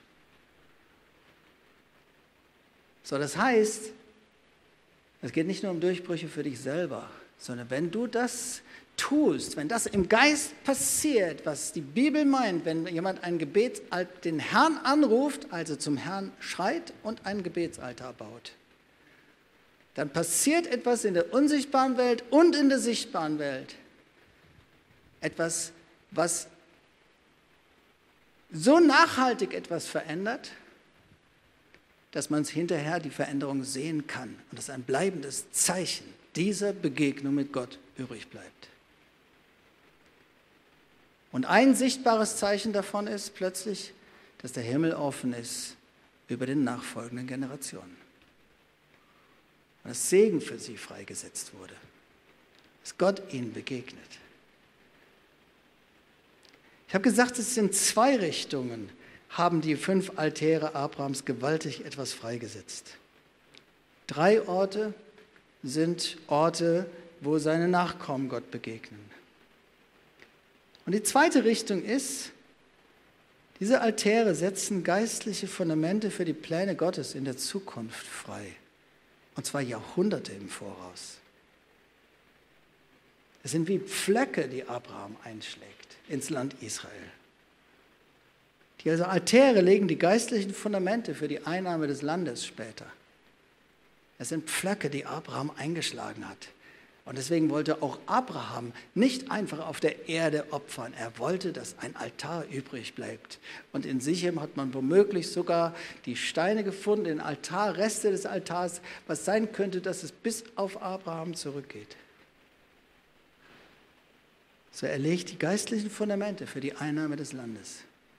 So, das heißt, es geht nicht nur um Durchbrüche für dich selber, sondern wenn du das tust, wenn das im Geist passiert, was die Bibel meint, wenn jemand ein den Herrn anruft, also zum Herrn schreit und einen Gebetsaltar baut, dann passiert etwas in der unsichtbaren Welt und in der sichtbaren Welt. Etwas, was so nachhaltig etwas verändert, dass man hinterher die Veränderung sehen kann und dass ein bleibendes Zeichen dieser Begegnung mit Gott übrig bleibt. Und ein sichtbares Zeichen davon ist plötzlich, dass der Himmel offen ist über den nachfolgenden Generationen. Und dass Segen für sie freigesetzt wurde. Dass Gott ihnen begegnet. Ich habe gesagt, es sind 2 Richtungen, haben die 5 Altäre Abrahams gewaltig etwas freigesetzt. 3 Orte sind Orte, wo seine Nachkommen Gott begegnen. Und die zweite Richtung ist, diese Altäre setzen geistliche Fundamente für die Pläne Gottes in der Zukunft frei. Und zwar Jahrhunderte im Voraus. Es sind wie Pflöcke, die Abraham einschlägt ins Land Israel. Die Altäre legen die geistlichen Fundamente für die Einnahme des Landes später. Es sind Pflöcke, die Abraham eingeschlagen hat. Und deswegen wollte auch Abraham nicht einfach auf der Erde opfern. Er wollte, dass ein Altar übrig bleibt. Und in Sichem hat man womöglich sogar die Steine gefunden, den Altar, Reste des Altars, was sein könnte, dass es bis auf Abraham zurückgeht. So, er legt die geistlichen Fundamente für die Einnahme des Landes.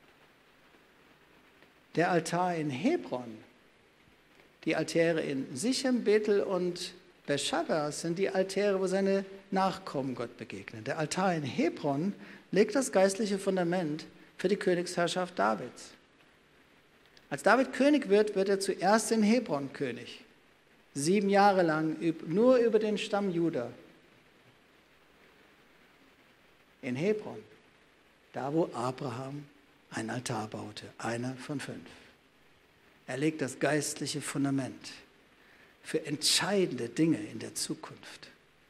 Der Altar in Hebron, die Altäre in Sichem, Bethel und Beersheba sind die Altäre, wo seine Nachkommen Gott begegnen. Der Altar in Hebron legt das geistliche Fundament für die Königsherrschaft Davids. Als David König wird, wird er zuerst in Hebron König. 7 Jahre lang nur über den Stamm Juda. In Hebron, da wo Abraham einen Altar baute, einer von 5. Er legt das geistliche Fundament für entscheidende Dinge in der Zukunft.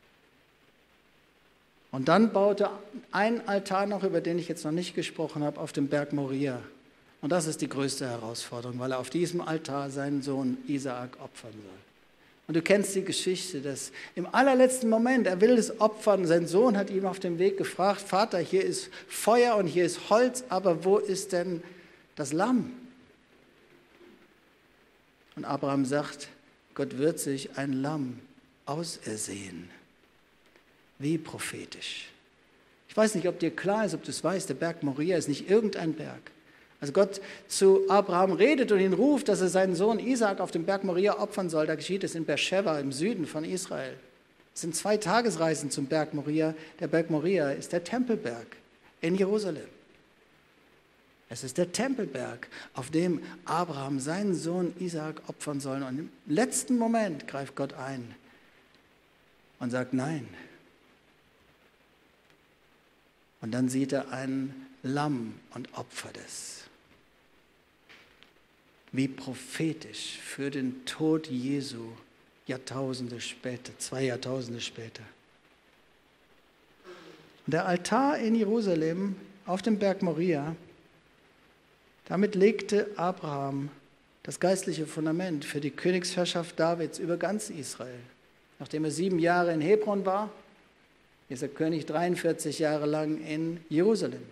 Und dann baute ein Altar noch, über den ich jetzt noch nicht gesprochen habe, auf dem Berg Moria. Und das ist die größte Herausforderung, weil er auf diesem Altar seinen Sohn Isaak opfern soll. Und du kennst die Geschichte, dass im allerletzten Moment, er will es opfern, sein Sohn hat ihm auf dem Weg gefragt, Vater, hier ist Feuer und hier ist Holz, aber wo ist denn das Lamm? Und Abraham sagt, Gott wird sich ein Lamm ausersehen. Wie prophetisch. Ich weiß nicht, ob dir klar ist, ob du es weißt, der Berg Moria ist nicht irgendein Berg. Also Gott zu Abraham redet und ihn ruft, dass er seinen Sohn Isaak auf dem Berg Moria opfern soll. Da geschieht es in Beersheba im Süden von Israel. Es sind 2 Tagesreisen zum Berg Moria. Der Berg Moria ist der Tempelberg in Jerusalem. Es ist der Tempelberg, auf dem Abraham seinen Sohn Isaak opfern soll. Und im letzten Moment greift Gott ein und sagt Nein. Und dann sieht er ein Lamm und opfert es. Wie prophetisch für den Tod Jesu Jahrtausende später, 2 Jahrtausende später. Und der Altar in Jerusalem auf dem Berg Moria, damit legte Abraham das geistliche Fundament für die Königsherrschaft Davids über ganz Israel. Nachdem er 7 Jahre in Hebron war, ist er König 43 Jahre lang in Jerusalem.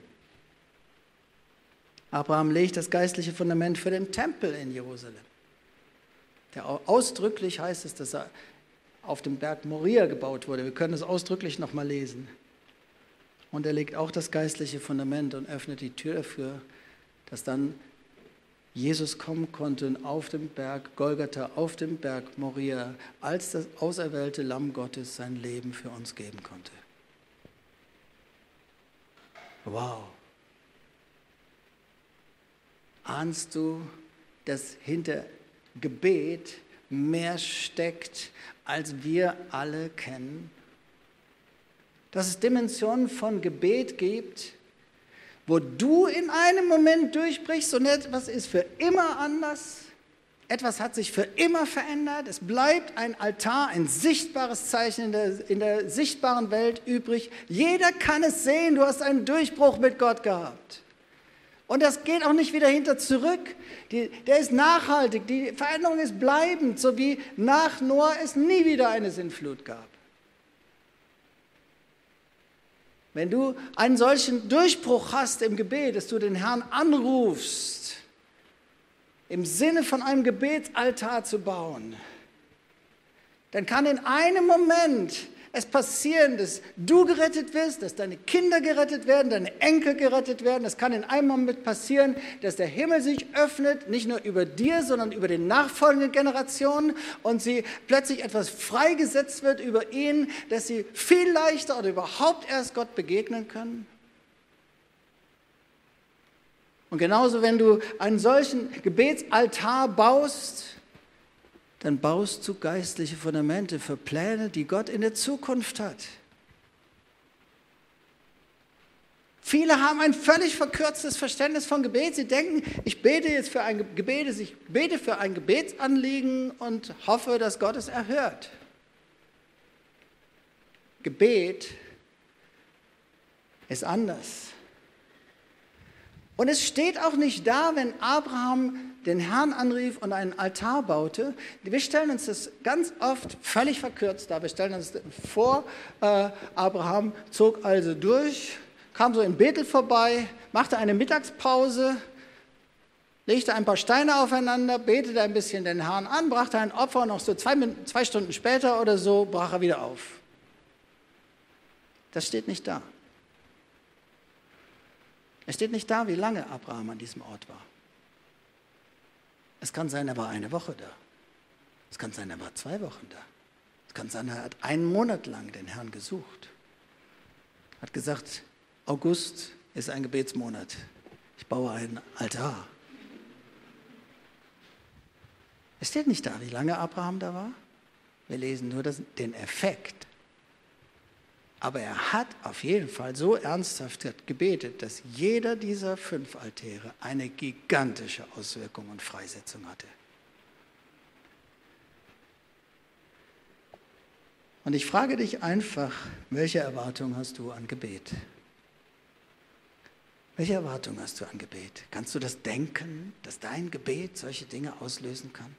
Abraham legt das geistliche Fundament für den Tempel in Jerusalem. Ausdrücklich heißt es, dass er auf dem Berg Moria gebaut wurde. Wir können es ausdrücklich nochmal lesen. Und er legt auch das geistliche Fundament und öffnet die Tür dafür, dass dann Jesus kommen konnte und auf dem Berg Golgatha, auf dem Berg Moria, als das auserwählte Lamm Gottes sein Leben für uns geben konnte. Wow. Ahnst du, dass hinter Gebet mehr steckt, als wir alle kennen? Dass es Dimensionen von Gebet gibt, wo du in einem Moment durchbrichst und etwas ist für immer anders, etwas hat sich für immer verändert, es bleibt ein Altar, ein sichtbares Zeichen in der sichtbaren Welt übrig. Jeder kann es sehen, du hast einen Durchbruch mit Gott gehabt. Und das geht auch nicht wieder hinter zurück. Der ist nachhaltig, die Veränderung ist bleibend, so wie nach Noah es nie wieder eine Sintflut gab. Wenn du einen solchen Durchbruch hast im Gebet, dass du den Herrn anrufst, im Sinne von einem Gebetsaltar zu bauen, dann kann in einem Moment es passieren, dass du gerettet wirst, dass deine Kinder gerettet werden, deine Enkel gerettet werden. Es kann in einem Moment passieren, dass der Himmel sich öffnet, nicht nur über dir, sondern über den nachfolgenden Generationen und sie plötzlich etwas freigesetzt wird über ihnen, dass sie viel leichter oder überhaupt erst Gott begegnen können. Und genauso, wenn du einen solchen Gebetsaltar baust, dann baust du geistliche Fundamente für Pläne, die Gott in der Zukunft hat. Viele haben ein völlig verkürztes Verständnis von Gebet. Sie denken, ich bete jetzt für ein Gebetsanliegen und hoffe, dass Gott es erhört. Gebet ist anders. Und es steht auch nicht da, wenn Abraham den Herrn anrief und einen Altar baute. Wir stellen uns das ganz oft völlig verkürzt dar. Wir stellen uns vor, Abraham zog also durch, kam so in Bethel vorbei, machte eine Mittagspause, legte ein paar Steine aufeinander, betete ein bisschen den Herrn an, brachte ein Opfer und noch so 2 Stunden später oder so brach er wieder auf. Das steht nicht da. Es steht nicht da, wie lange Abraham an diesem Ort war. Es kann sein, er war eine Woche da. Es kann sein, er war 2 Wochen da. Es kann sein, er hat einen Monat lang den Herrn gesucht. Hat gesagt, August ist ein Gebetsmonat. Ich baue einen Altar. Es steht nicht da, wie lange Abraham da war. Wir lesen nur den Effekt. Aber er hat auf jeden Fall so ernsthaft gebetet, dass jeder dieser 5 Altäre eine gigantische Auswirkung und Freisetzung hatte. Und ich frage dich einfach, welche Erwartung hast du an Gebet? Welche Erwartung hast du an Gebet? Kannst du das denken, dass dein Gebet solche Dinge auslösen kann?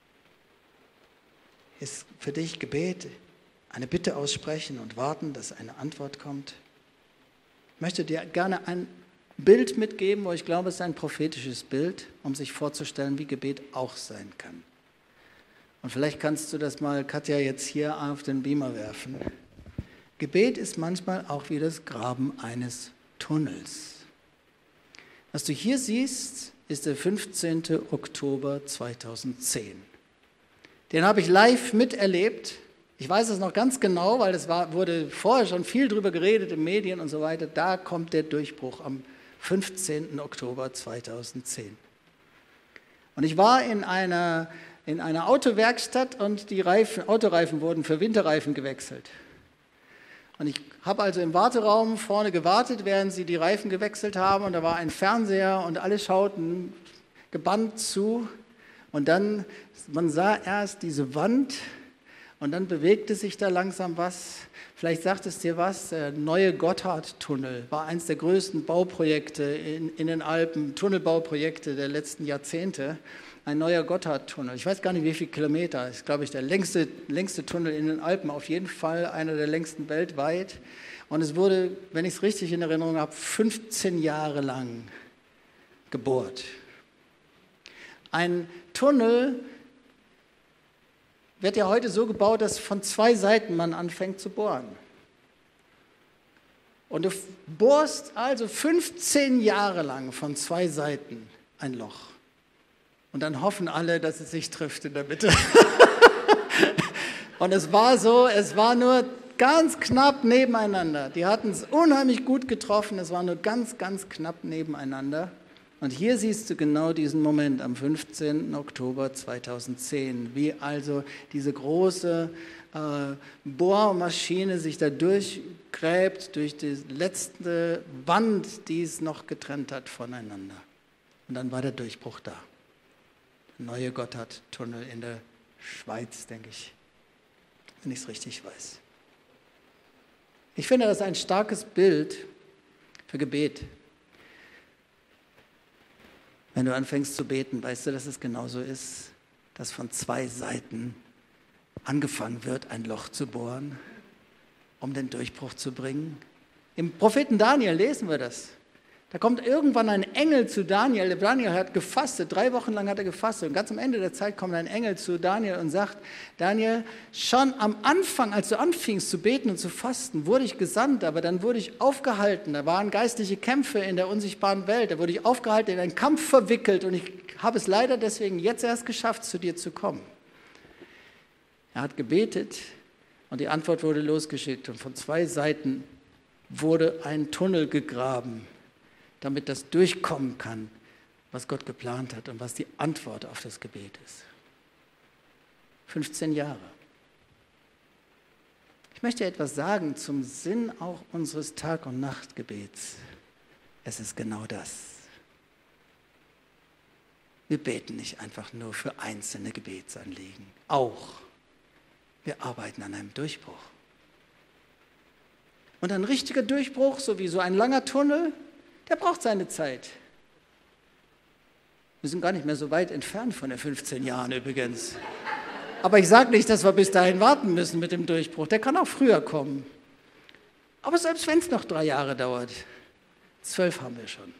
Ist für dich Gebet eine Bitte aussprechen und warten, dass eine Antwort kommt? Ich möchte dir gerne ein Bild mitgeben, wo ich glaube, es ist ein prophetisches Bild, um sich vorzustellen, wie Gebet auch sein kann. Und vielleicht kannst du das mal, Katja, jetzt hier auf den Beamer werfen. Gebet ist manchmal auch wie das Graben eines Tunnels. Was du hier siehst, ist der 15. Oktober 2010. Den habe ich live miterlebt. Ich weiß es noch ganz genau, weil es wurde vorher schon viel darüber geredet in Medien und so weiter. Da kommt der Durchbruch am 15. Oktober 2010. Und ich war in einer Autowerkstatt und die Autoreifen wurden für Winterreifen gewechselt. Und ich habe also im Warteraum vorne gewartet, während sie die Reifen gewechselt haben. Und da war ein Fernseher und alle schauten gebannt zu. Und dann, man sah erst diese Wand und dann bewegte sich da langsam was. Vielleicht sagt es dir was, der neue Gotthardtunnel war eines der größten Bauprojekte in den Alpen, Tunnelbauprojekte der letzten Jahrzehnte. Ein neuer Gotthardtunnel. Ich weiß gar nicht, wie viele Kilometer. Das ist, glaube ich, der längste Tunnel in den Alpen. Auf jeden Fall einer der längsten weltweit. Und es wurde, wenn ich es richtig in Erinnerung habe, 15 Jahre lang gebohrt. Ein Tunnel wird ja heute so gebaut, dass von 2 Seiten man anfängt zu bohren. Und du bohrst also 15 Jahre lang von 2 Seiten ein Loch. Und dann hoffen alle, dass es sich trifft in der Mitte. Und es war so, es war nur ganz knapp nebeneinander. Die hatten es unheimlich gut getroffen, es war nur ganz, ganz knapp nebeneinander. Und hier siehst du genau diesen Moment am 15. Oktober 2010, wie also diese große Bohrmaschine sich da durchgräbt, durch die letzte Wand, die es noch getrennt hat voneinander. Und dann war der Durchbruch da. Der neue Gotthardtunnel in der Schweiz, denke ich, wenn ich es richtig weiß. Ich finde das ein starkes Bild für Gebet. Wenn du anfängst zu beten, weißt du, dass es genauso ist, dass von 2 Seiten angefangen wird, ein Loch zu bohren, um den Durchbruch zu bringen. Im Propheten Daniel lesen wir das. Da kommt irgendwann ein Engel zu Daniel. Daniel hat gefastet, 3 Wochen lang hat er gefastet. Und ganz am Ende der Zeit kommt ein Engel zu Daniel und sagt, Daniel, schon am Anfang, als du anfingst zu beten und zu fasten, wurde ich gesandt, aber dann wurde ich aufgehalten. Da waren geistliche Kämpfe in der unsichtbaren Welt. Da wurde ich aufgehalten, in einen Kampf verwickelt. Und ich habe es leider deswegen jetzt erst geschafft, zu dir zu kommen. Er hat gebetet und die Antwort wurde losgeschickt. Und von 2 Seiten wurde ein Tunnel gegraben, damit das durchkommen kann, was Gott geplant hat und was die Antwort auf das Gebet ist. 15 Jahre. Ich möchte etwas sagen zum Sinn auch unseres Tag- und Nachtgebets. Es ist genau das. Wir beten nicht einfach nur für einzelne Gebetsanliegen. Auch. Wir arbeiten an einem Durchbruch. Und ein richtiger Durchbruch, so wie so ein langer Tunnel, der braucht seine Zeit. Wir sind gar nicht mehr so weit entfernt von den 15 Jahren übrigens. Aber ich sage nicht, dass wir bis dahin warten müssen mit dem Durchbruch. Der kann auch früher kommen. Aber selbst wenn es noch 3 Jahre dauert, 12 haben wir schon.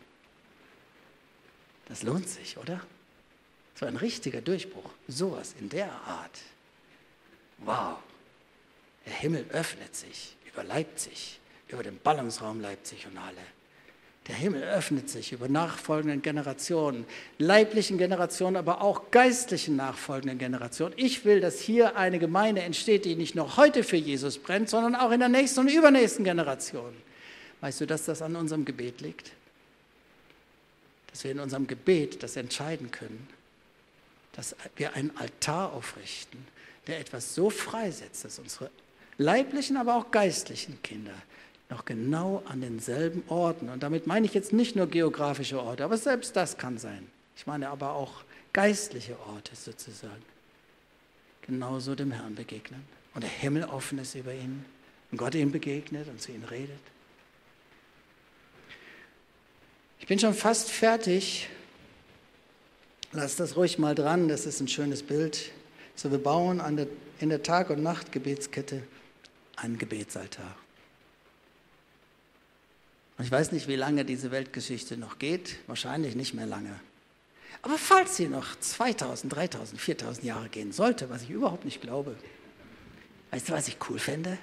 Das lohnt sich, oder? So ein richtiger Durchbruch. Sowas in der Art. Wow. Der Himmel öffnet sich über Leipzig, über den Ballungsraum Leipzig und Halle. Der Himmel öffnet sich über nachfolgenden Generationen, leiblichen Generationen, aber auch geistlichen nachfolgenden Generationen. Ich will, dass hier eine Gemeinde entsteht, die nicht nur heute für Jesus brennt, sondern auch in der nächsten und übernächsten Generation. Weißt du, dass das an unserem Gebet liegt? Dass wir in unserem Gebet das entscheiden können, dass wir einen Altar aufrichten, der etwas so freisetzt, dass unsere leiblichen, aber auch geistlichen Kinder noch genau an denselben Orten, und damit meine ich jetzt nicht nur geografische Orte, aber selbst das kann sein. Ich meine aber auch geistliche Orte sozusagen, genauso dem Herrn begegnen und der Himmel offen ist über ihnen und Gott ihnen begegnet und zu ihnen redet. Ich bin schon fast fertig. Lass das ruhig mal dran, das ist ein schönes Bild. So, wir bauen in der Tag- und Nachtgebetskette einen Gebetsaltar. Und ich weiß nicht, wie lange diese Weltgeschichte noch geht, wahrscheinlich nicht mehr lange. Aber falls sie noch 2000, 3000, 4000 Jahre gehen sollte, was ich überhaupt nicht glaube, weißt du, was ich cool fände?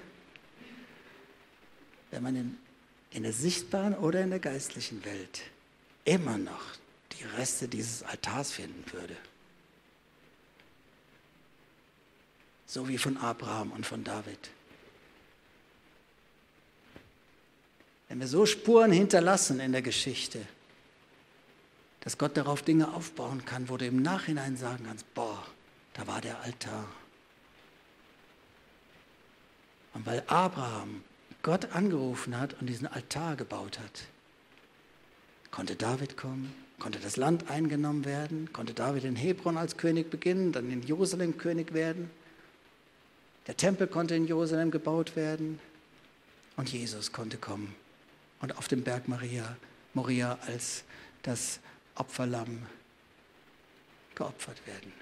Wenn man in der sichtbaren oder in der geistlichen Welt immer noch die Reste dieses Altars finden würde. So wie von Abraham und von David. Wenn wir so Spuren hinterlassen in der Geschichte, dass Gott darauf Dinge aufbauen kann, wo du im Nachhinein sagen kannst, boah, da war der Altar. Und weil Abraham Gott angerufen hat und diesen Altar gebaut hat, konnte David kommen, konnte das Land eingenommen werden, konnte David in Hebron als König beginnen, dann in Jerusalem König werden. Der Tempel konnte in Jerusalem gebaut werden und Jesus konnte kommen und auf dem Berg Moria als das Opferlamm geopfert werden.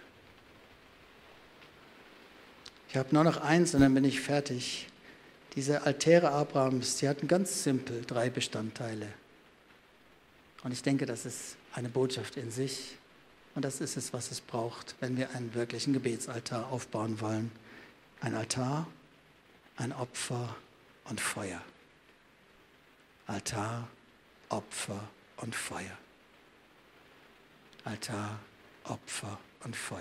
Ich habe nur noch eins und dann bin ich fertig. Diese Altäre Abrahams, die hatten ganz simpel 3 Bestandteile. Und ich denke, das ist eine Botschaft in sich. Und das ist es, was es braucht, wenn wir einen wirklichen Gebetsaltar aufbauen wollen. Ein Altar, ein Opfer und Feuer. Altar, Opfer und Feuer. Altar, Opfer und Feuer.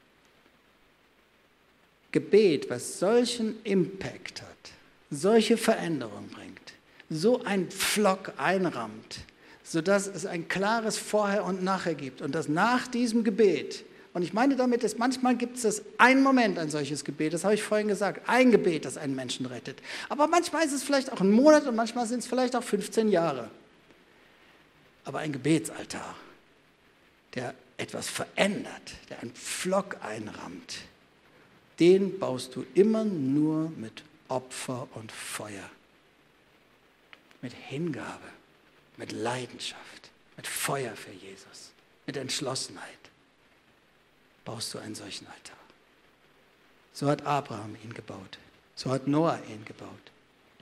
Gebet, was solchen Impact hat, solche Veränderung bringt, so ein Pflock einrammt, sodass es ein klares Vorher und Nachher gibt und dass nach diesem Gebet, und ich meine damit, dass manchmal gibt es das einen Moment, ein solches Gebet, das habe ich vorhin gesagt, ein Gebet, das einen Menschen rettet. Aber manchmal ist es vielleicht auch ein Monat und manchmal sind es vielleicht auch 15 Jahre. Aber ein Gebetsaltar, der etwas verändert, der einen Pflock einrammt, den baust du immer nur mit Opfer und Feuer, mit Hingabe, mit Leidenschaft, mit Feuer für Jesus, mit Entschlossenheit baust du einen solchen Altar. So hat Abraham ihn gebaut, so hat Noah ihn gebaut.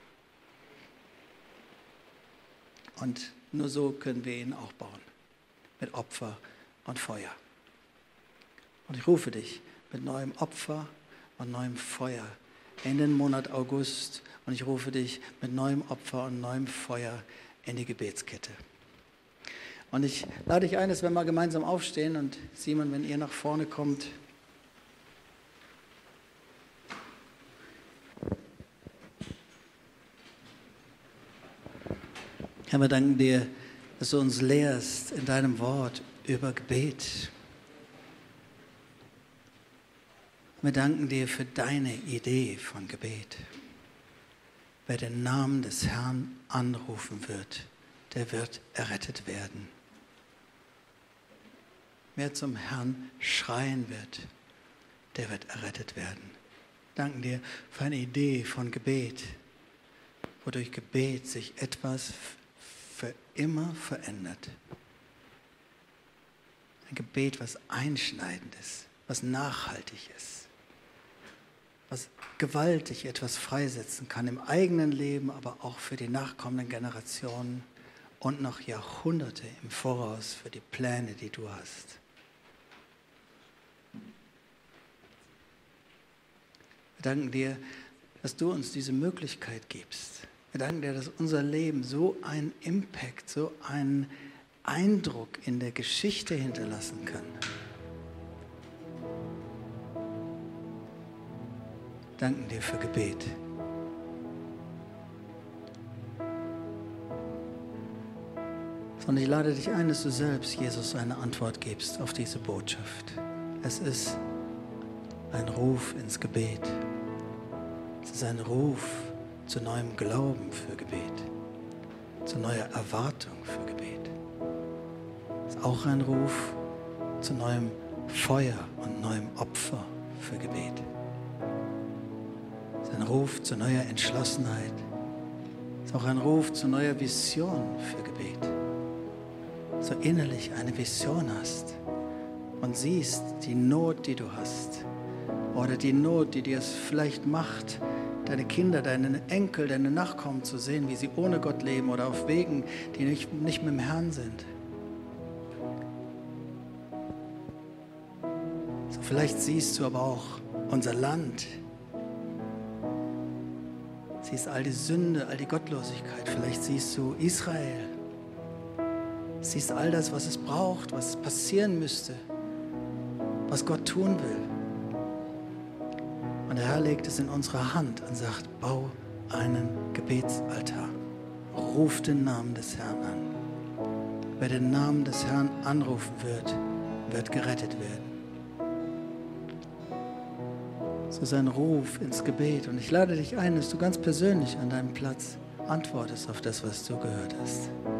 Und nur so können wir ihn auch bauen, mit Opfer und Feuer. Und ich rufe dich mit neuem Opfer und neuem Feuer in den Monat August, und ich rufe dich mit neuem Opfer und neuem Feuer in die Gebetskette. Und ich lade dich ein, dass wir mal gemeinsam aufstehen, und Simon, wenn ihr nach vorne kommt. Herr, wir danken dir, dass du uns lehrst in deinem Wort über Gebet. Wir danken dir für deine Idee von Gebet. Wer den Namen des Herrn anrufen wird, der wird errettet werden. Wer zum Herrn schreien wird, der wird errettet werden. Wir danken dir für eine Idee von Gebet, wodurch Gebet sich etwas für immer verändert. Ein Gebet, was einschneidend ist, was nachhaltig ist, was gewaltig etwas freisetzen kann im eigenen Leben, aber auch für die nachkommenden Generationen und noch Jahrhunderte im Voraus für die Pläne, die du hast. Wir danken dir, dass du uns diese Möglichkeit gibst. Wir danken dir, dass unser Leben so einen Impact, so einen Eindruck in der Geschichte hinterlassen kann. Wir danken dir für Gebet. Und ich lade dich ein, dass du selbst Jesus eine Antwort gibst auf diese Botschaft. Es ist ein Ruf ins Gebet. Es ist ein Ruf zu neuem Glauben für Gebet, zu neuer Erwartung für Gebet. Es ist auch ein Ruf zu neuem Feuer und neuem Opfer für Gebet. Es ist ein Ruf zu neuer Entschlossenheit. Es ist auch ein Ruf zu neuer Vision für Gebet. So innerlich eine Vision hast und siehst die Not, die du hast, oder die Not, die dir es vielleicht macht, deine Kinder, deine Enkel, deine Nachkommen zu sehen, wie sie ohne Gott leben oder auf Wegen, die nicht mit dem Herrn sind. So vielleicht siehst du aber auch unser Land, siehst all die Sünde, all die Gottlosigkeit. Vielleicht siehst du Israel, siehst all das, was es braucht, was passieren müsste, was Gott tun will. Und der Herr legt es in unsere Hand und sagt, bau einen Gebetsaltar. Ruf den Namen des Herrn an. Wer den Namen des Herrn anrufen wird, wird gerettet werden. So ist ein Ruf ins Gebet. Und ich lade dich ein, dass du ganz persönlich an deinem Platz antwortest auf das, was du gehört hast.